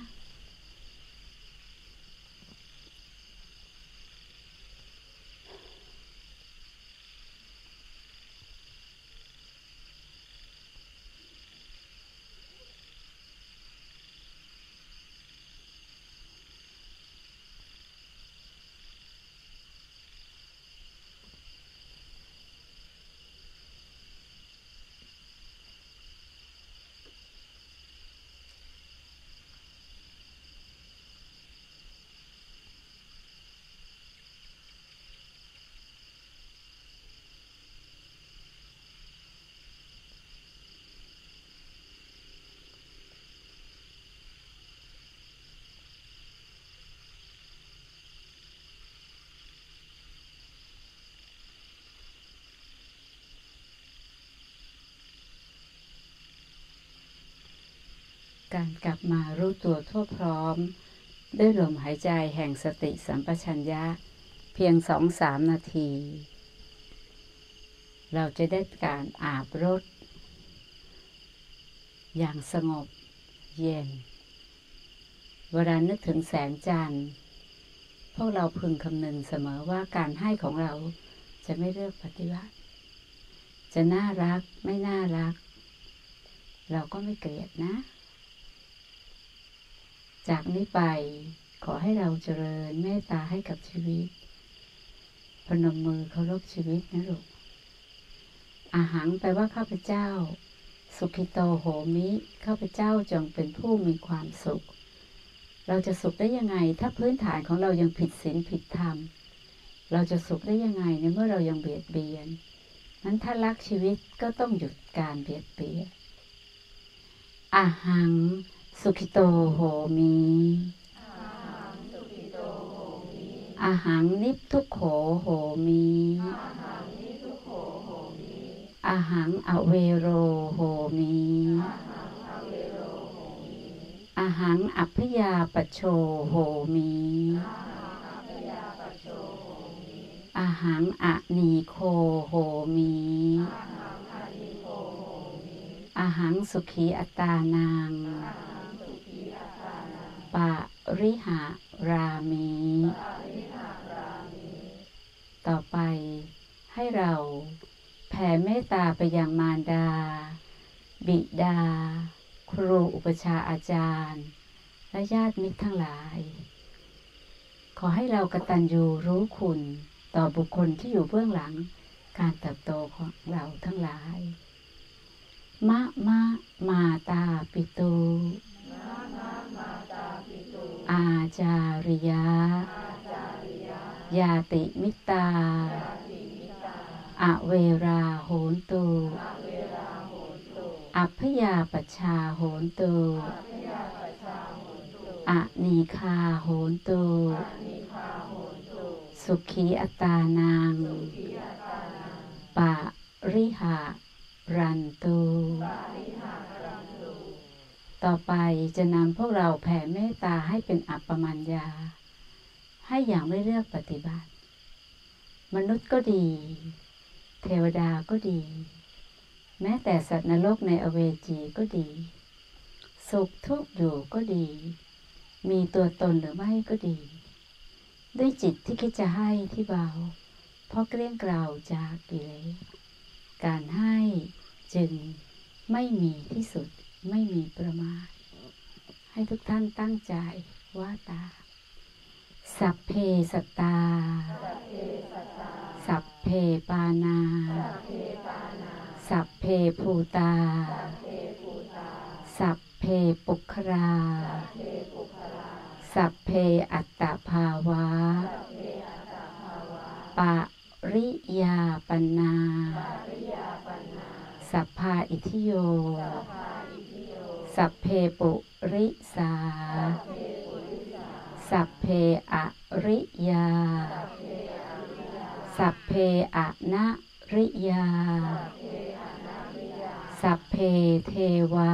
การกลับมารู้ตัวทั่วพร้อมด้วยลมหายใจแห่งสติสัมปชัญญะเพียง 2-3 นาทีเราจะได้การอาบรดอย่างสงบเย็นเวลานึกถึงแสงจันทร์พวกเราพึงคำนึงเสมอว่าการให้ของเราจะไม่เลือกปฏิบัติจะน่ารักไม่น่ารักเราก็ไม่เกลียดนะจากนี้ไปขอให้เราเจริญเมตตาให้กับชีวิตพนมมือเคารพชีวิตนะลูกอาหังแปลว่าข้าพเจ้าสุขิโตโหมิข้าพเจ้าจงเป็นผู้มีความสุขเราจะสุขได้ยังไงถ้าพื้นฐานของเรายังผิดศีลผิดธรรมเราจะสุขได้ยังไงในเมื่อเรายังเบียดเบียนนั้นถ้ารักชีวิตก็ต้องหยุดการเบียดเบียนอาหังสุขิโตโหมิอาหังนิพทุโขโหมิอาหังอเวโรโหมิอาหังอัพพยาปโชโหมิอาหังอนีโคโหมิอาหังสุขีอัตตานังปะริหารามิต่อไปให้เราแผ่เมตตาไปยังมารดาบิดาครูอุปชาอาจารย์และญาติมิตรทั้งหลายขอให้เรากตัญญูรู้คุณต่อบุคคลที่อยู่เบื้องหลังการเติบโตของเราทั้งหลายมะมาตาปิตูอาจาริยายาติมิตาอเวราโหนตุอัพพยาปชาโหนตุอนีคาโหนตุสุขีอัตตานังปะริหารันตุต่อไปจะนำพวกเราแผ่เมตตาให้เป็นอัปปมัญญาให้อย่างไม่เลือกปฏิบัติมนุษย์ก็ดีเทวดาก็ดีแม้แต่สัตว์นรกในอเวจีก็ดีสุขทุกข์อยู่ก็ดีมีตัวตนหรือไม่ก็ดีด้วยจิตที่คิดจะให้ที่เบาเพราะเกลี้ยงเกลาจากกิเลสการให้จึงไม่มีที่สุดไม่มีประมาณให้ทุกท่านตั้งใจว่าตาสัพเพสัตตาสัพเพปานาสัพเพภูตาสัพเพปุคราสัพเพอัตตภาวะปะริยาปนาสัพพาอิทิโยสัพเพปุริสาสัพเพอริยาสัพเพอนะริยาสัพเพเทวา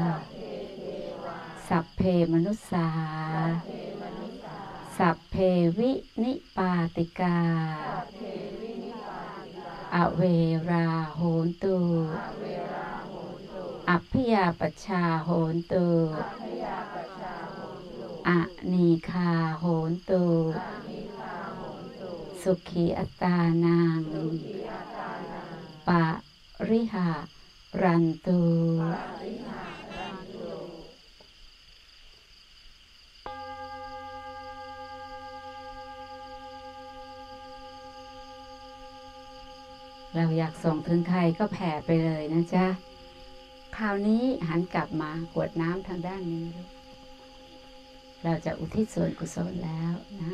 สัพเพมนุสสาสัพเพวินิปาติกาอเวราโหนตุอัพพยาปชาโหนตุอนีคาโหนตุสุขีอัตตานังปะริหารันตุเราอยากส่งถึงใครก็แผ่ไปเลยนะจ๊ะคราวนี้หันกลับมากรวดน้ำทางด้านนี้เราจะอุทิศส่วนกุศลแล้วนะ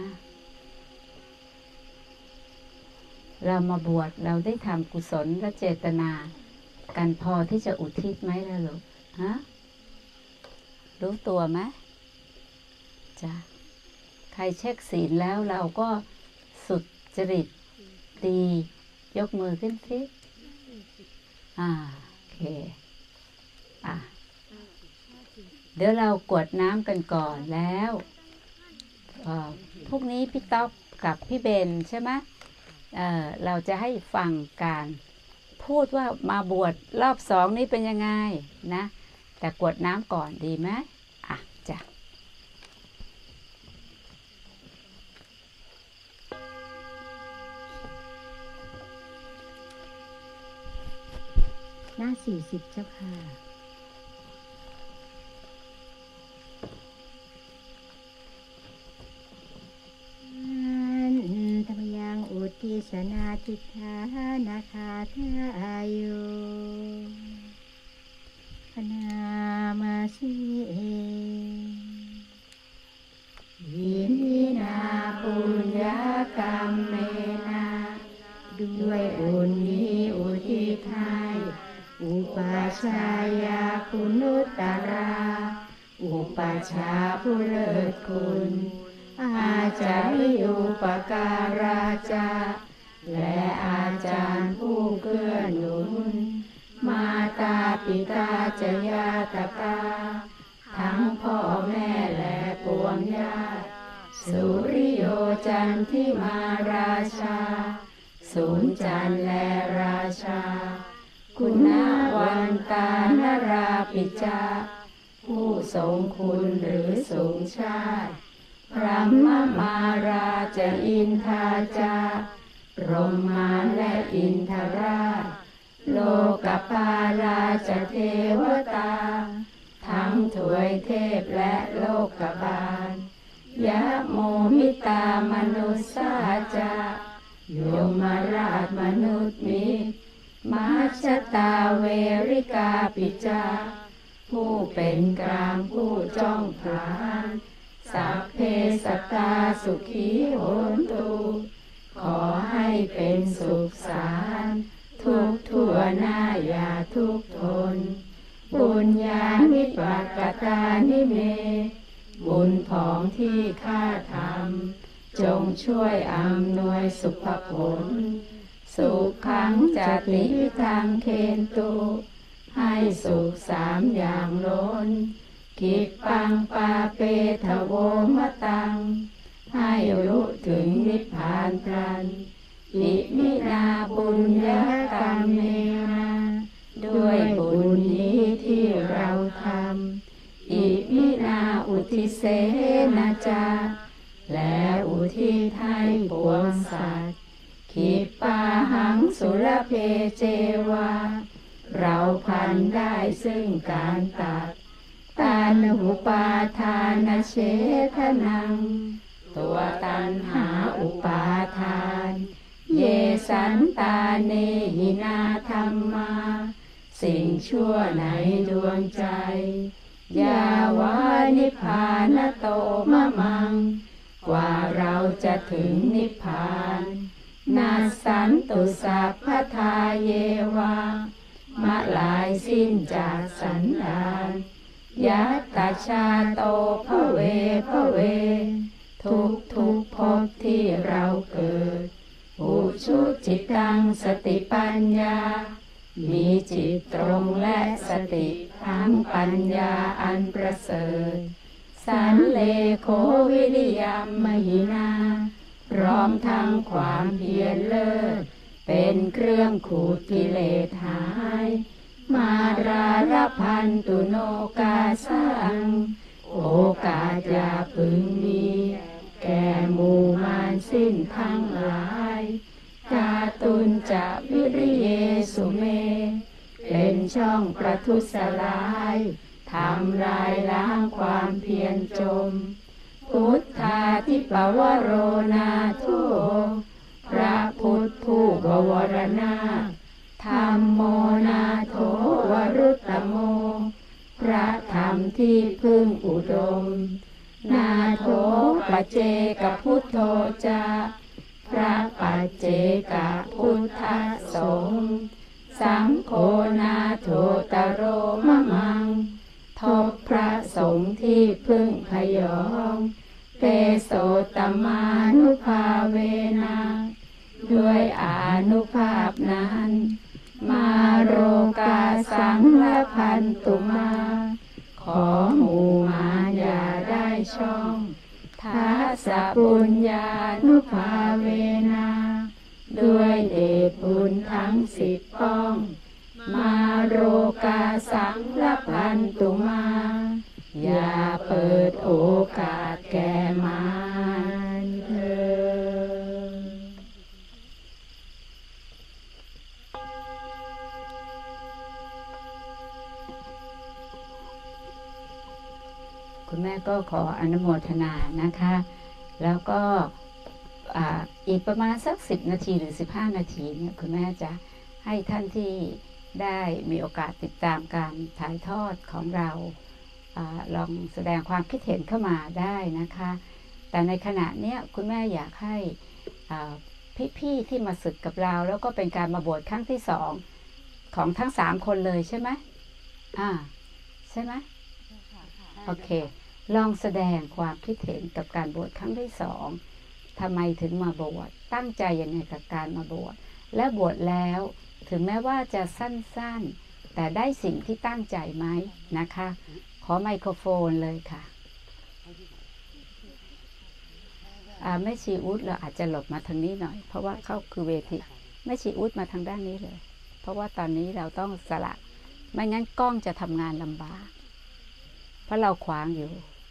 เรามาบวชเราได้ทำกุศลและเจตนากันพอที่จะอุทิศไหมล่ะลูกฮะรู้ตัวไหมจ้ะใครเช็คศีลแล้วเราก็สุจริตดียกมือขึ้นสิโอเคเดี๋ยวเรากรวดน้ำกันก่อนแล้วพรุ่งนี้พี่ต๊อกกับพี่เบนใช่ไหมเราจะให้ฟังการพูดว่ามาบวชรอบ2นี้เป็นยังไงนะแต่กรวดน้ำก่อนดีไหมจ้ะหน้า40เจ้าค่ะทิชนาทิฏฐานาคาทายโยพนามาสิวินินาปุญญากรรมเมนาด้วยบุญนี้อุทิศให้อุปชายาคุณุตตราอุปชาผู้เลิศคุณอาจาริยุปการาจาและอาจารย์ผู้เกื้อหนุนมาตาปิตาจยาตกาทั้งพ่อแม่และปวงญาติสุริโยจันทิมาราชาสูนจันทร์และราชาคุณวันตานราปิจาผู้ทรงคุณหรือสูงชาติพระมาราชอินทาจารมมาและอินทราชโลกปาราชเทวตาทั้งถวยเทพและโลกบาลยะโมมิตามนุสสาจายมราชมนุษย์มิตรมาชตาเวริกาปิจาผู้เป็นกลางผู้จ้องผานสัพเพสัตตาสุขีโหนตุขอให้เป็นสุขสารทุกทั่วหน้าอย่าทุกทนบุญญาณิปกตานิเมบุญของที่ข้าทำจงช่วยอำนวยสุภผลสุขังจติทางเคนตุให้สุขสามอย่างล้นกิจปังปาเปทโวมตังให้รู้ถึงนิพพานพลันอิมินาบุญญากรรมเมนาด้วยบุญนี้ที่เราทำอิมินาอุทิเสนาจาและอุทิศให้ปวงสัตว์ขีปาหังสุรเพเจวาเราพันได้ซึ่งการตัดตานุปาทานเฉทนังตัวตัณหาอุปาทานเยสันตาเนหินาธรรมาสิ่งชั่วในดวงใจยาวานิพพานโตมะมังกว่าเราจะถึงนิพพานนาสันตุสัพพทาเยวามะลายสิ้นจากสันดานยัตตชาโตภเวภเวทุกภพที่เราเกิดอุชุจิตังสติปัญญามีจิตตรงและสติทั้งปัญญาอันประเสริฐสันเลโควิริยมมหินาพร้อมทั้งความเพียรเลิศเป็นเครื่องขูดกิเลสหายมาราระพันตุโนกาสังโอกาสอย่าพึงมีแก่หมู่มารสิ้นทั้งหลายกาตุนจะวิริเยสุเมเป็นช่องประทุษร้ายทำลายล้างความเพียรจมพุทธาทิปวโรนาโทพระพุทธผู้บวรนาธัมโมนาโถวรุตตโมพระธรรมที่พึ่งอุดมนาโถปัจเจกพุทโธจาพระปัจเจกพุทธสงฆ์สังโฆนาโถตโรมะมังทบพระสงฆ์ที่พึ่งพยองเตโสตมานุภาเวนะด้วยอานุภาพนั้นมาโรกาสังละพันตุมาขอหมู่มารอย่าได้ช่องทัสสะปุญญานุภาเวนะด้วยเดชบุญทั้ง10ป้องมาโรกาสังละพันตุมาอย่าเปิดโอกาสแก่มารเถิด คุณแม่ก็ขออนุโมทนานะคะแล้วก็อีกประมาณสัก10 นาทีหรือ15 นาทีเนี่ยคุณแม่จะให้ท่านที่ได้มีโอกาสติดตามการถ่ายทอดของเราลองแสดงความคิดเห็นเข้ามาได้นะคะแต่ในขณะนี้คุณแม่อยากให้พี่ๆที่มาศึกกับเราแล้วก็เป็นการมาบวชครั้งที่2ของทั้ง3 คนเลยใช่ไหมใช่ไหมโอเคลองแสดงความคิดเห็นกับการบวชครั้งที่2ทำไมถึงมาบวชตั้งใจยังไงกับการมาบวชและบวชแล้วถึงแม้ว่าจะสั้นๆแต่ได้สิ่งที่ตั้งใจไหมนะคะขอไมโครโฟนเลยค่ะแม่ชีอุดเราอาจจะหลบมาทางนี้หน่อยเพราะว่าเขาคือเวทีแม่ชีอุดมาทางด้านนี้เลยเพราะว่าตอนนี้เราต้องสละไม่งั้นกล้องจะทำงานลำบากเพราะเราขวางอยู่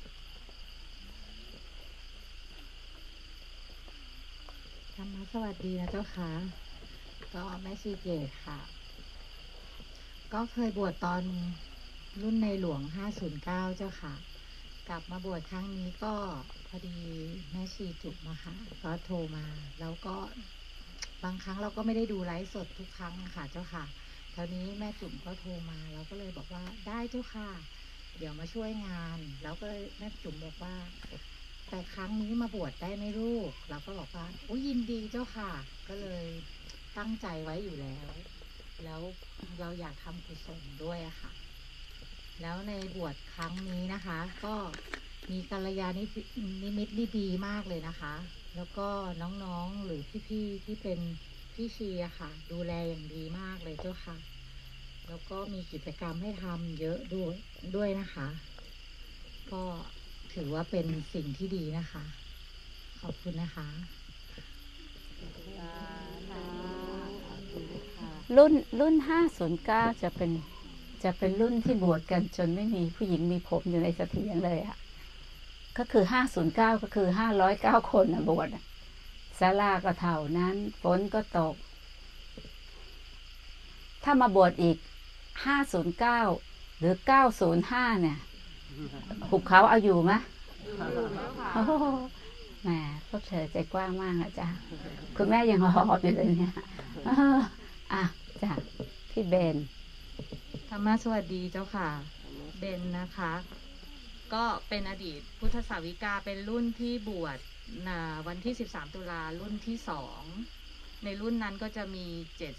ธรรมะสวัสดีนะเจ้าค่ะก็แม่ชีเกตค่ะก็เคยบวชตอนรุ่นในหลวง509เจ้าค่ะกลับมาบวชครั้งนี้ก็พอดีแม่ชีจุ๋มมาค่ะก็โทรมาแล้วก็บางครั้งเราก็ไม่ได้ดูไลฟ์สดทุกครั้งค่ะเจ้าค่ะคราวนี้แม่จุ๋มก็โทรมาเราก็เลยบอกว่าได้เจ้าค่ะเดี๋ยวมาช่วยงานแล้วก็แม่จุ๋มบอกว่าแต่ครั้งนี้มาบวชได้ไหมลูกเราก็บอกว่าโอ้ยินดีเจ้าค่ะก็เลยตั้งใจไว้อยู่แล้วเราอยากทำกุศลด้วยอะค่ะแล้วในบวชครั้งนี้นะคะก็มีกัลยาณมิตรดีมากเลยนะคะแล้วก็น้องๆหรือพี่ๆที่เป็นพี่ชีอะค่ะดูแลอย่างดีมากเลยเจ้าค่ะแล้วก็มีกิจกรรมให้ทำเยอะด้วยนะคะก็ถือว่าเป็นสิ่งที่ดีนะคะขอบคุณนะคะรุ่น509จะเป็นรุ่นที่บวชกันจนไม่มีผู้หญิงมีผมอยู่ในเสถียรเลยอะก็คือ509ก็คือ509 คนบวชศาลาก็เท่านั้นฝนก็ตกถ้ามาบวชอีก509หรือ905เนี่ยหุบเขาเอาอยู่ไหมโอ้แหมพวกเธอใจกว้างมากนะจ๊ะคุณแม่ยังหอบอยู่เลยเนี่ยจ้ะพี่เบนธรรมะสวัสดีเจ้าค่ะเบนนะคะก็เป็นอดีตพุทธสาวิกาเป็นรุ่นที่บวชวันที่13 ตุลารุ่นที่2ในรุ่นนั้นก็จะมี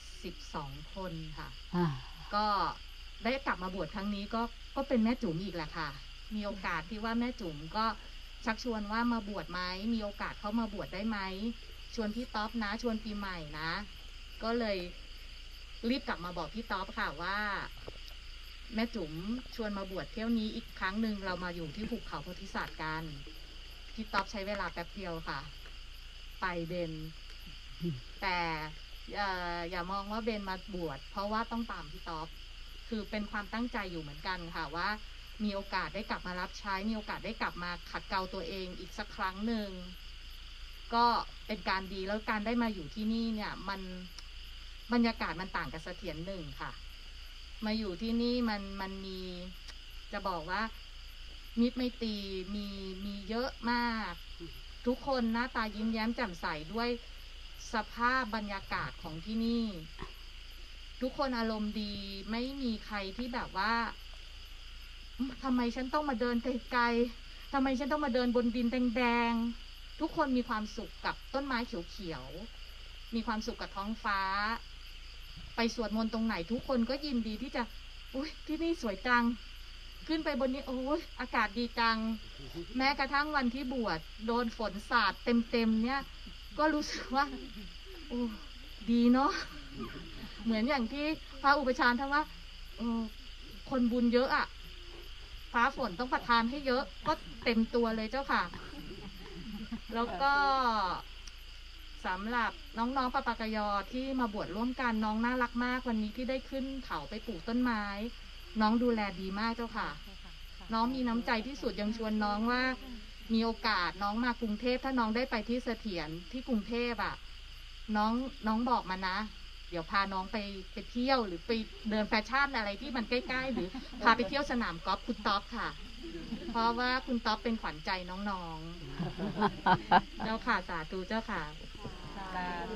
72 คนค่ะก็ได้กลับมาบวชครั้งนี้ก็เป็นแม่จุ๋มอีกแหละค่ะมีโอกาสที่ว่าแม่จุ๋มก็ชักชวนว่ามาบวชไหมมีโอกาสเข้ามาบวชได้ไหมชวนพี่ต๊อปนะชวนปีใหม่นะก็เลยรีบกลับมาบอกพี่ต๊อปค่ะว่าแม่จุ๋มชวนมาบวชเที่ยวนี้อีกครั้งหนึ่งเรามาอยู่ที่ภูเขาโพธิสัตว์กันพี่ต๊อปใช้เวลาแป๊บเดียวค่ะไปเบนแต่อย่ามองว่าเบนมาบวชเพราะว่าต้องตามพี่ต๊อปคือเป็นความตั้งใจอยู่เหมือนกันค่ะว่ามีโอกาสได้กลับมารับใช้มีโอกาสได้กลับมาขัดเกลาตัวเองอีกสักครั้งหนึ่งก็เป็นการดีแล้วการได้มาอยู่ที่นี่เนี่ยมันบรรยากาศมันต่างกับเสถียรหนึ่งค่ะมาอยู่ที่นี่มันมีจะบอกว่ามิตรไมตรีมีเยอะมากทุกคนหน้าตายิ้มแย้มแจ่มใสด้วยสภาพบรรยากาศของที่นี่ทุกคนอารมณ์ดีไม่มีใครที่แบบว่าทำไมฉันต้องมาเดินไกลๆทำไมฉันต้องมาเดินบนดินแดงๆทุกคนมีความสุขกับต้นไม้เขียวๆมีความสุขกับท้องฟ้าไปสวดมนต์ตรงไหนทุกคนก็ยินดีที่จะอุ๊ยที่นี่สวยจังขึ้นไปบนนี้โอ้ยอากาศดีจังแม้กระทั่งวันที่บวชโดนฝนสาดเต็มเนี่ยก็รู้สึกว่าโอ้ดีเนาะเหมือนอย่างที่พระอุปชฌาย์ท่านว่าคนบุญเยอะอะฟ้าฝนต้องประทานให้เยอะก็เต็มตัวเลยเจ้าค่ะแล้วก็สำหรับน้องๆปปกยที่มาบวชร่วมกันน้องน่ารักมากวันนี้ที่ได้ขึ้นเขาไปปลูกต้นไม้น้องดูแลดีมากเจ้าค่ะน้องมีน้ำใจที่สุดยังชวนน้องว่ามีโอกาสน้องมากรุงเทพถ้าน้องได้ไปที่เสถียรที่กรุงเทพอ่ะน้องบอกมานะเดี๋ยวพาน้องไปเที่ยวหรือไปเดินแฟชั่นอะไรที่มันใกล้ๆหรือพาไปเที่ยวสนามกอล์ฟคุณต๊อปค่ะเพราะว่าคุณต๊อบเป็นขวัญใจน้องๆ เจ้าค่ะสาธุเจ้าค่ะสาธุ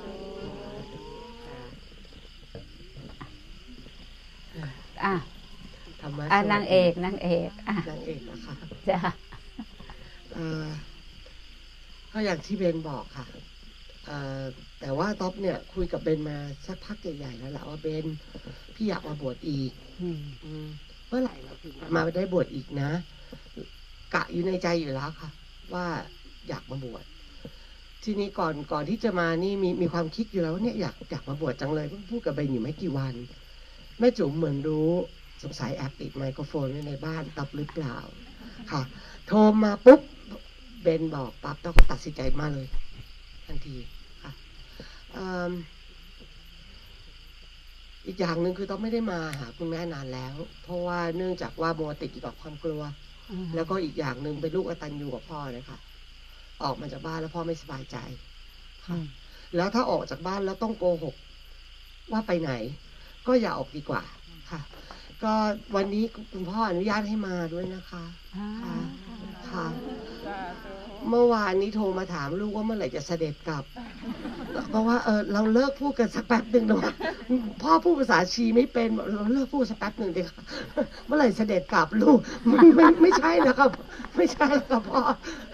อ่ะธรรมะอ่ะสวัสดีนางเอกนางเอกอ่ะนางเอกนะคะจ้ะก็อย่างที่เบนบอกค่ะแต่ว่าท็อปเนี่ยคุยกับเบนมาสักพักใหญ่ๆแล้วแหละว่าเบนพี่อยากมาบวชอีก เมื่อไหร่เราถึงจะมาได้บวชอีกนะ กะอยู่ในใจอยู่แล้วค่ะ ว่าอยากมาบวชทีนี้ก่อนที่จะมานี่มีความคิดอยู่แล้วว่าเนี่ยอยากมาบวชจังเลยเพิ่งพูดกับเบนอยู่ไม่กี่วันแม่จุ๋มเหมือนรู้สงสัยแอบติดไมโครโฟนไว้ในบ้านตับหรือเปล่าค่ะ โทรมาปุ๊บเบนบอกปั๊บต้องตัดสินใจมาเลยทันทีค่ะอีกอย่างหนึ่งคือต้องไม่ได้มาหาคุณแม่นานแล้ว เพราะว่าเนื่องจากว่ามัวติดอยู่กับความกลัว แล้วก็อีกอย่างหนึ่งเป็นลูกอตัญญูกับพ่อเลยค่ะ ออกมาจากบ้านแล้วพ่อไม่สบายใจค่ะแล้วถ้าออกจากบ้านแล้วต้องโกหกว่าไปไหน ก็อย่าออกดีกว่าค่ะ ก็วันนี้คุณพ่ออนุญาตให้มาด้วยนะคะค่ะ เมื่อวานนี้โทรมาถามลูกว่าเมื่อไหร่จะเสด็จกลับ เพราะว่าเราเลิกพูดกันสักแป๊บหนึ่งนะพ่อพูดภาษาชีไม่เป็นเราเลิกพูดสักแป๊บหนึ่งดีค่ะเมื่อไหร่เสด็จกลับลูกไม่ใช่นะครับไม่ใช่แล้วครับพ่อ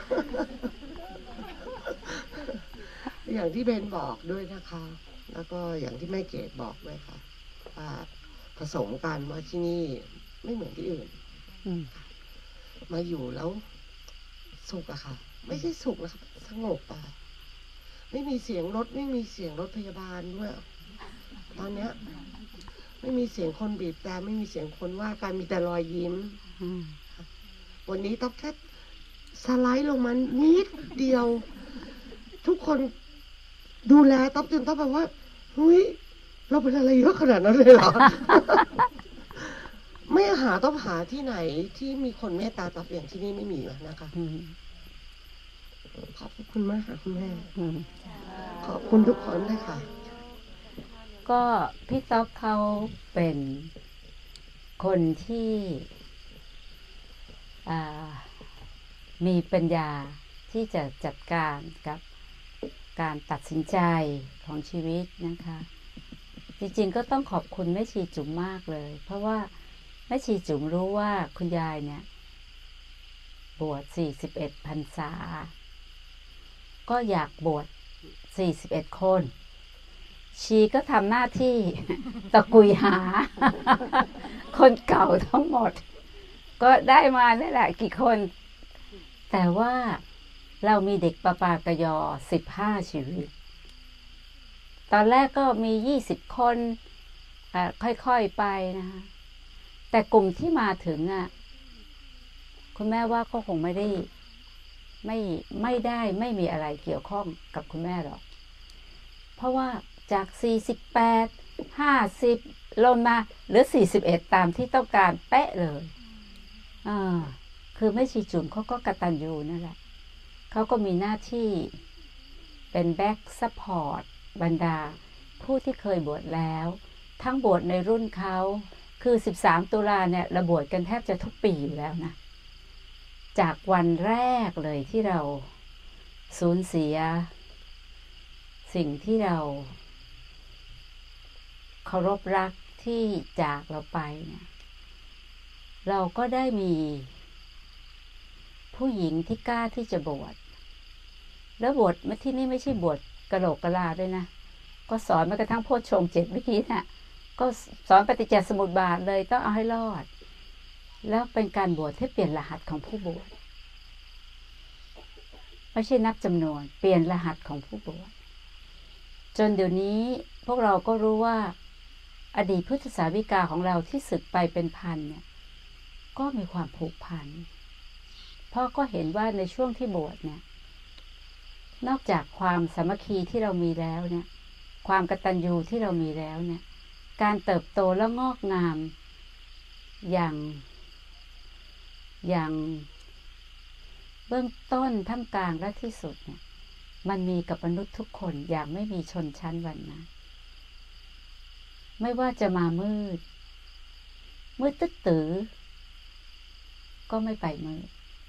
อย่างที่เบนบอกด้วยนะคะ แล้วก็อย่างที่แม่เกดบอกด้วยค่ะว่าผสมกันว่าที่นี่ไม่เหมือนที่อื่นมาอยู่แล้วสุขอะค่ะ ไม่ใช่สุขนะครับสงบอะไม่มีเสียงรถไม่มีเสียงรถพยาบาลด้วยตอนเนี้ยไม่มีเสียงคนบีบแต่ไม่มีเสียงคนว่าการมีแต่รอยยิ้มวันนี้ต้องแค่สไลด์ลงมานิดเดียว ทุกคนดูแลต๊อบจนต๊อบแบบว่าเฮ้ยเราเป็นอะไรเยอะขนาดนั้นเลยเหรอ ไม่ต้องหาที่ไหนที่มีคนเมตตาต๊อบอย่างที่นี่ไม่มีแล้วนะคะขอบคุณมากค่ะคุณแม่ขอบคุณทุกคนเลยค่ะก็พี่ต๊อบเขาเป็นคนที่มีปัญญาที่จะจัดการกับการตัดสินใจของชีวิตนะคะจริงๆก็ต้องขอบคุณแม่ชีจุ๋มมากเลยเพราะว่าแม่ชีจุ๋มรู้ว่าคุณยายเนี่ยบวช41 พรรษาก็อยากบวช41 คนชีก็ทำหน้าที่ ตะกุยหา คนเก่าทั้งหมดก็ได้มานี่แหละกี่คนแต่ว่าเรามีเด็กปปากยอ15 ชีวิตตอนแรกก็มี20 คนค่อยๆไปนะคะแต่กลุ่มที่มาถึงคุณแม่ว่าก็คงไม่มีอะไรเกี่ยวข้องกับคุณแม่หรอกเพราะว่าจาก48 50ลงมาเหลือ41ตามที่ต้องการเป๊ะเลยคือแม่ชีจุ๋มเขาก็กตัญญูนั่นแหละเขาก็มีหน้าที่เป็นแบ็กซัพพอร์ตบรรดาผู้ที่เคยบวชแล้วทั้งบวชในรุ่นเขาคือ13 ตุลาเนี่ยเราบวชกันแทบจะทุกปีอยู่แล้วนะจากวันแรกเลยที่เราสูญเสียสิ่งที่เราเคารพรักที่จากเราไปเนี่ยเราก็ได้มีผู้หญิงที่กล้าที่จะบวชแล้วบวชมาที่นี่ไม่ใช่บวชกะโหลกกะลาด้วยนะก็สอนแม้กระทั่งโพชฌงค์ 7เมื่อกี้น่ะก็สอนปฏิจจสมุปบาทเลยต้องเอาให้รอดแล้วเป็นการบวชที่เปลี่ยนรหัสของผู้บวชไม่ใช่นับจำนวนเปลี่ยนรหัสของผู้บวชจนเดี๋ยวนี้พวกเราก็รู้ว่าอดีตพุทธสาวิกาของเราที่สึกไปเป็นพันเนี่ยก็มีความผูกพันเพราะก็เห็นว่าในช่วงที่บวชเนี่ยนอกจากความสามัคคีที่เรามีแล้วเนี่ยความกตัญญูที่เรามีแล้วเนี่ยการเติบโตและงอกงามอย่างเบื้องต้นท่ามกลางและที่สุดเนี่ยมันมีกับมนุษย์ทุกคนอย่างไม่มีชนชั้นวรรณะไม่ว่าจะมามืดตึ๊ดตื้อก็ไม่ไปมืด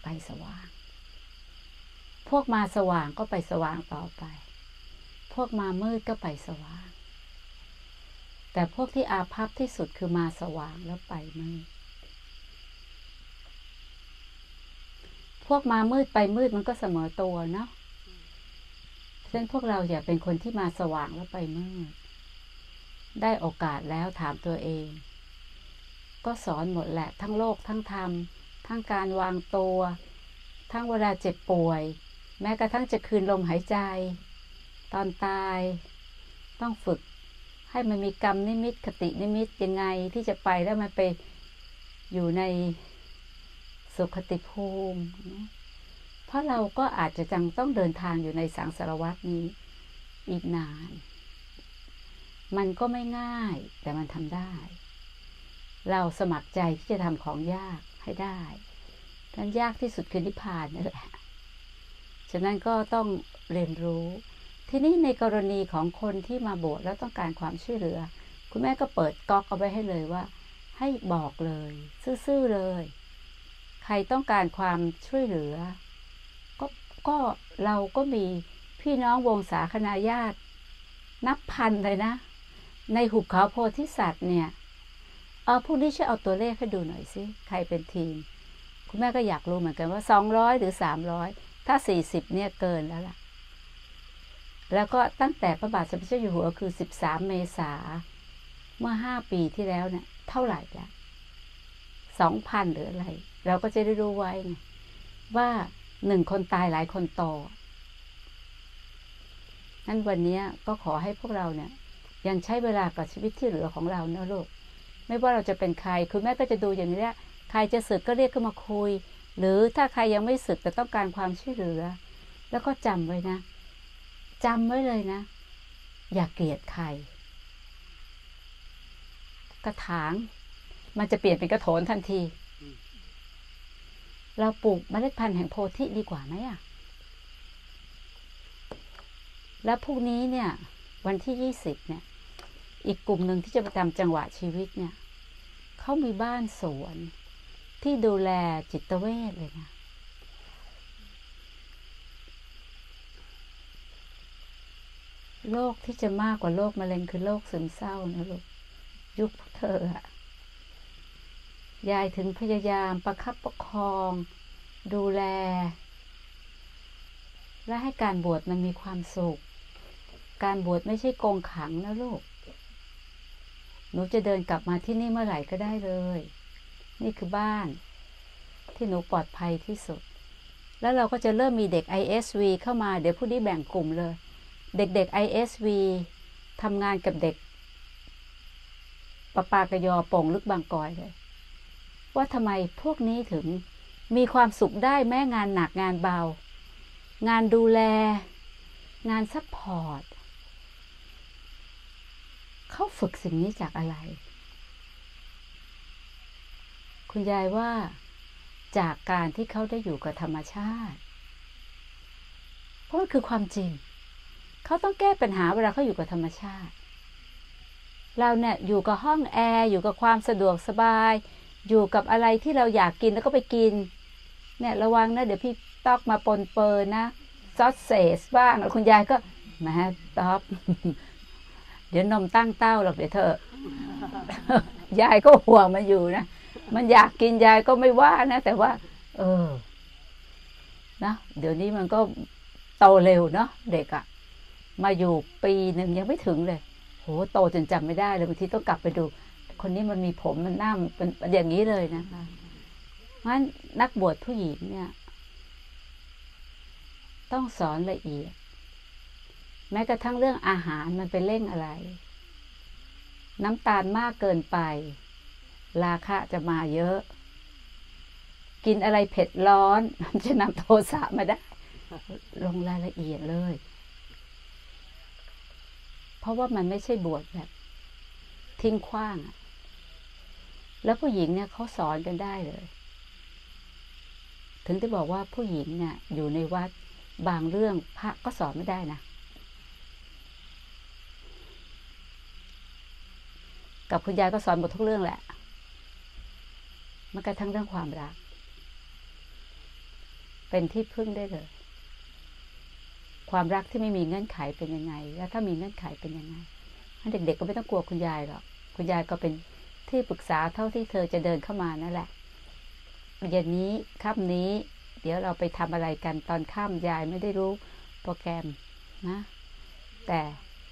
ไปสว่างพวกมาสว่างก็ไปสว่างต่อไปพวกมามืดก็ไปสว่างแต่พวกที่อาภัพที่สุดคือมาสว่างแล้วไปมืดพวกมามืดไปมืดมันก็เสมอตัวเนาะฉะนั้นพวกเราอย่าเป็นคนที่มาสว่างแล้วไปมืดได้โอกาสแล้วถามตัวเองก็สอนหมดแหละทั้งโลกทั้งธรรมทั้งการวางตัวทั้งเวลาเจ็บป่วยแม้กระทั่งจะคืนลมหายใจตอนตายต้องฝึกให้มันมีกรรมนิมิตคตินิมิตยังไงที่จะไปแล้วมันไปอยู่ในสุขติภูมิเพราะเราก็อาจจะจังต้องเดินทางอยู่ในสังสารวัฏนี้อีกนานมันก็ไม่ง่ายแต่มันทำได้เราสมัครใจที่จะทำของยากให้ได้นั้นยากที่สุดคือนิพพานนั่นแหละฉะนั้นก็ต้องเรียนรู้ทีนี้ในกรณีของคนที่มาบวชแล้วต้องการความช่วยเหลือคุณแม่ก็เปิดก๊อกเอาไว้ให้เลยว่าให้บอกเลยซื่อๆเลยใครต้องการความช่วยเหลือก็เราก็มีพี่น้องวงศาคณาญาตินับพันเลยนะในหุบเขาโพธิสัตว์เนี่ยพวกนี้ช่วยเอาตัวเลขให้ดูหน่อยสิใครเป็นทีมคุณแม่ก็อยากรู้เหมือนกันว่า200หรือ300ถ้า40เนี่ยเกินแล้วล่ะแล้วก็ตั้งแต่พระบาทสมเด็จเจ้าอยู่หัวคือ13เมษาเมื่อ5ปีที่แล้วเนี่ยเท่าไหร่ละ 2,000 หรืออะไรเราก็จะได้รู้ไว้ไงว่า1คนตายหลายคนโตนั้นวันนี้ก็ขอให้พวกเราเนี่ยยังใช้เวลากับชีวิตที่เหลือของเรานะลูกไม่ว่าเราจะเป็นใครคุณแม่ก็จะดูอย่างนี้ใครจะสึกก็เรียกเข้ามาคุยหรือถ้าใครยังไม่สึกแต่ต้องการความช่วยเหลือแล้วก็จำไว้นะจำไว้เลยนะอย่าเกลียดใครกระถางมันจะเปลี่ยนเป็นกระโถนทันทีเราปลูกเมล็ดพันธุ์แห่งโพธิดีกว่าไหมอ่ะแล้วพรุ่งนี้เนี่ยวันที่20เนี่ยอีกกลุ่มหนึ่งที่จะประจำจังหวะชีวิตเนี่ยเขามีบ้านสวนที่ดูแลจิตเวชเลยนะโรคที่จะมากกว่าโรคมะเร็งคือโรคซึมเศร้านะลูกยุคเธออะยายถึงพยายามประคับประคองดูแลและให้การบวชมันมีความสุขการบวชไม่ใช่กรงขังนะลูกหนูจะเดินกลับมาที่นี่เมื่อไหร่ก็ได้เลยนี่คือบ้านที่หนูปลอดภัยที่สุดแล้วเราก็จะเริ่มมีเด็ก ISV เข้ามาเดี๋ยวผู้นี้แบ่งกลุ่มเลยเด็กๆ ISV ทำงานกับเด็กปากยอโป่งลึกบางกอยเลยว่าทำไมพวกนี้ถึงมีความสุขได้แม้งานหนักงานเบางานดูแลงานซัพพอร์ตเขาฝึกสิ่งนี้จากอะไรคุณยายว่าจากการที่เขาได้อยู่กับธรรมชาติเพราะมันคือความจริงเขาต้องแก้ปัญหาเวลาเขาอยู่กับธรรมชาติเราเนี่ยอยู่กับห้องแอร์อยู่กับความสะดวกสบายอยู่กับอะไรที่เราอยากกินแล้วก็ไปกินเนี่ยระวังนะเดี๋ยวพี่ตอกมาปนเปื้อนนะซอสเซสบ้างแล้วคุณยายก็แม่ต๊อกเดี๋ยวนมตั้งเต้าหรอกเดี๋ยวเธอยายก็ห่วงมันอยู่นะมันอยากกินยายก็ไม่ว่านะแต่ว่านะเดี๋ยวนี้มันก็โตเร็วเนาะเด็กอะมาอยู่ปีหนึ่งยังไม่ถึงเลยโหโตจนจำไม่ได้เลยบางทีต้องกลับไปดูคนนี้มันมีผมมันหน้าเป็นอย่างนี้เลยนะคะเพราะฉะนั้นนักบวชผู้หญิงเนี่ยต้องสอนละเอียดแม้กระทั่งเรื่องอาหารมันเป็นเร่งอะไรน้ำตาลมากเกินไปราคะจะมาเยอะกินอะไรเผ็ดร้อนมันจะนำโทสะมาได้ลงรายละเอียดเลยเพราะว่ามันไม่ใช่บวชแบบทิ้งขว้างแล้วผู้หญิงเนี่ยเขาสอนกันได้เลยถึงได้บอกว่าผู้หญิงเนี่ยอยู่ในวัดบางเรื่องพระก็สอนไม่ได้นะกับคุณยายก็สอนหมดทุกเรื่องแหละมันกระทั่งเรื่องความรักเป็นที่พึ่งได้เลยความรักที่ไม่มีเงื่อนไขเป็นยังไงแล้วถ้ามีเงื่อนไขเป็นยังไงเด็กๆก็ไม่ต้องกลัวคุณยายหรอกคุณยายก็เป็นที่ปรึกษาเท่าที่เธอจะเดินเข้ามานั่นแหละเย็นนี้ค่ำนี้เดี๋ยวเราไปทำอะไรกันตอนค่ำยายไม่ได้รู้โปรแกรมนะแต่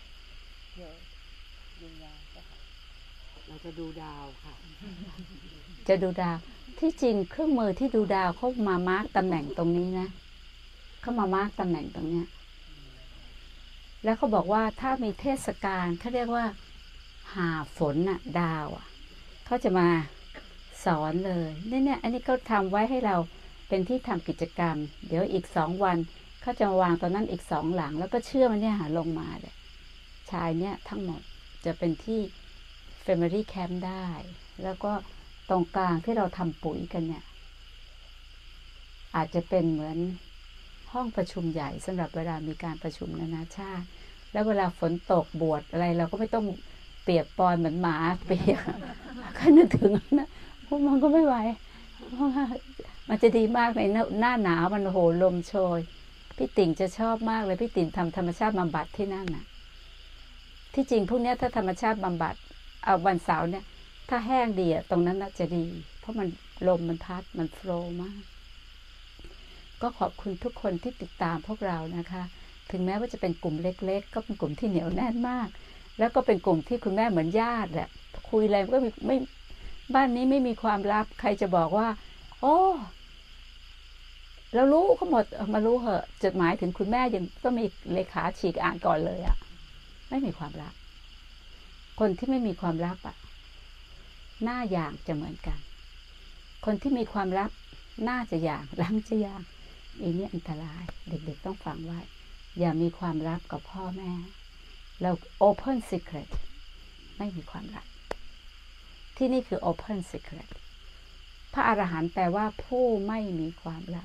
เราจะดูดาวค่ะ จะดูดาวที่จริงเครื่องมือที่ดูดาวเขามามาร์กตำแหน่งตรงนี้นะเขามามาร์กตำแหน่งตรงเนี้ยแล้วเขาบอกว่าถ้ามีเทศกาลเขาเรียกว่าหาฝนน่ะดาวอ่ะเขาจะมาสอนเลยเนี่ยอันนี้เขาทำไว้ให้เราเป็นที่ทำกิจกรรมเดี๋ยวอีก2 วันเขาจะมาวางตอนนั้นอีก2 หลังแล้วก็เชื่อมันเนี่ยหาลงมาเลยชายเนี่ยทั้งหมดจะเป็นที่ Family Camp ได้แล้วก็ตรงกลางที่เราทำปุ๋ยกันเนี่ยอาจจะเป็นเหมือนห้องประชุมใหญ่สำหรับเวลามีการประชุมนานาชาติแล้วเวลาฝนตกบวชอะไรเราก็ไม่ต้องเปียกปอนเหมือนหมาเปียกก็นึกถึงนะพวกมันก็ไม่ไหวเพราะว่ามันจะดีมากในหน้าหนาวมันโหลมโชยพี่ติ่งจะชอบมากเลยพี่ติ่งทำธรรมชาติบำบัดที่นั่นน่ะที่จริงพวกนี้ถ้าธรรมชาติบำบัดเอาวันเสาร์เนี่ยถ้าแห้งดีตรงนั้นน่าจะดีเพราะมันลมมันพัดมันโฟลว์มากก็ขอบคุณทุกคนที่ติดตามพวกเรานะคะถึงแม้ว่าจะเป็นกลุ่มเล็กๆก็เป็นกลุ่มที่เหนียวแน่นมากแล้วก็เป็นกลุ่มที่คุณแม่เหมือนญาติแหละคุยอะไรก็ไม่บ้านนี้ไม่มีความลับใครจะบอกว่าโอ้เรารู้เขาหมดมารู้เหอะจดหมายถึงคุณแม่ยังต้องมีเลขาฉีกอ่านก่อนเลยอ่ะไม่มีความลับคนที่ไม่มีความลับอ่ะหน้าอย่างจะเหมือนกันคนที่มีความลับหน้าจะอย่างหลังจะอย่างอันนี้อันตรายเด็กๆต้องฟังไว้อย่ามีความลับกับพ่อแม่เรา open secret ไม่มีความลับที่นี่คือ open secret พระอรหันต์แปลว่าผู้ไม่มีความลับ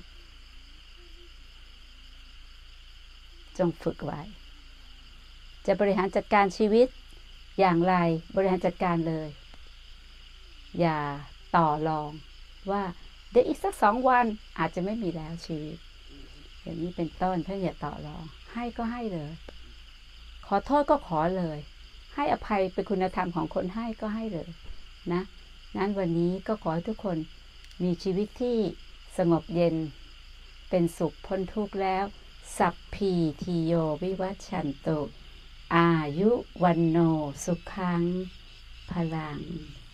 จงฝึกไว้จะบริหารจัดการชีวิตอย่างไรบริหารจัดการเลยอย่าต่อรองว่าเดี๋ยวอีกสัก2 วันอาจจะไม่มีแล้วชีวิตอย่างนี้เป็นต้นถ้าอย่าต่อรองให้ก็ให้เลยขอโทษก็ขอเลยให้อภัยเป็นคุณธรรมของคนให้ก็ให้เลยนะนั้นวันนี้ก็ขอให้ทุกคนมีชีวิตที่สงบเย็นเป็นสุขพ้นทุกข์แล้วสัพพีทิโยวิวัชชันตุอายุวันโนสุขังพลัง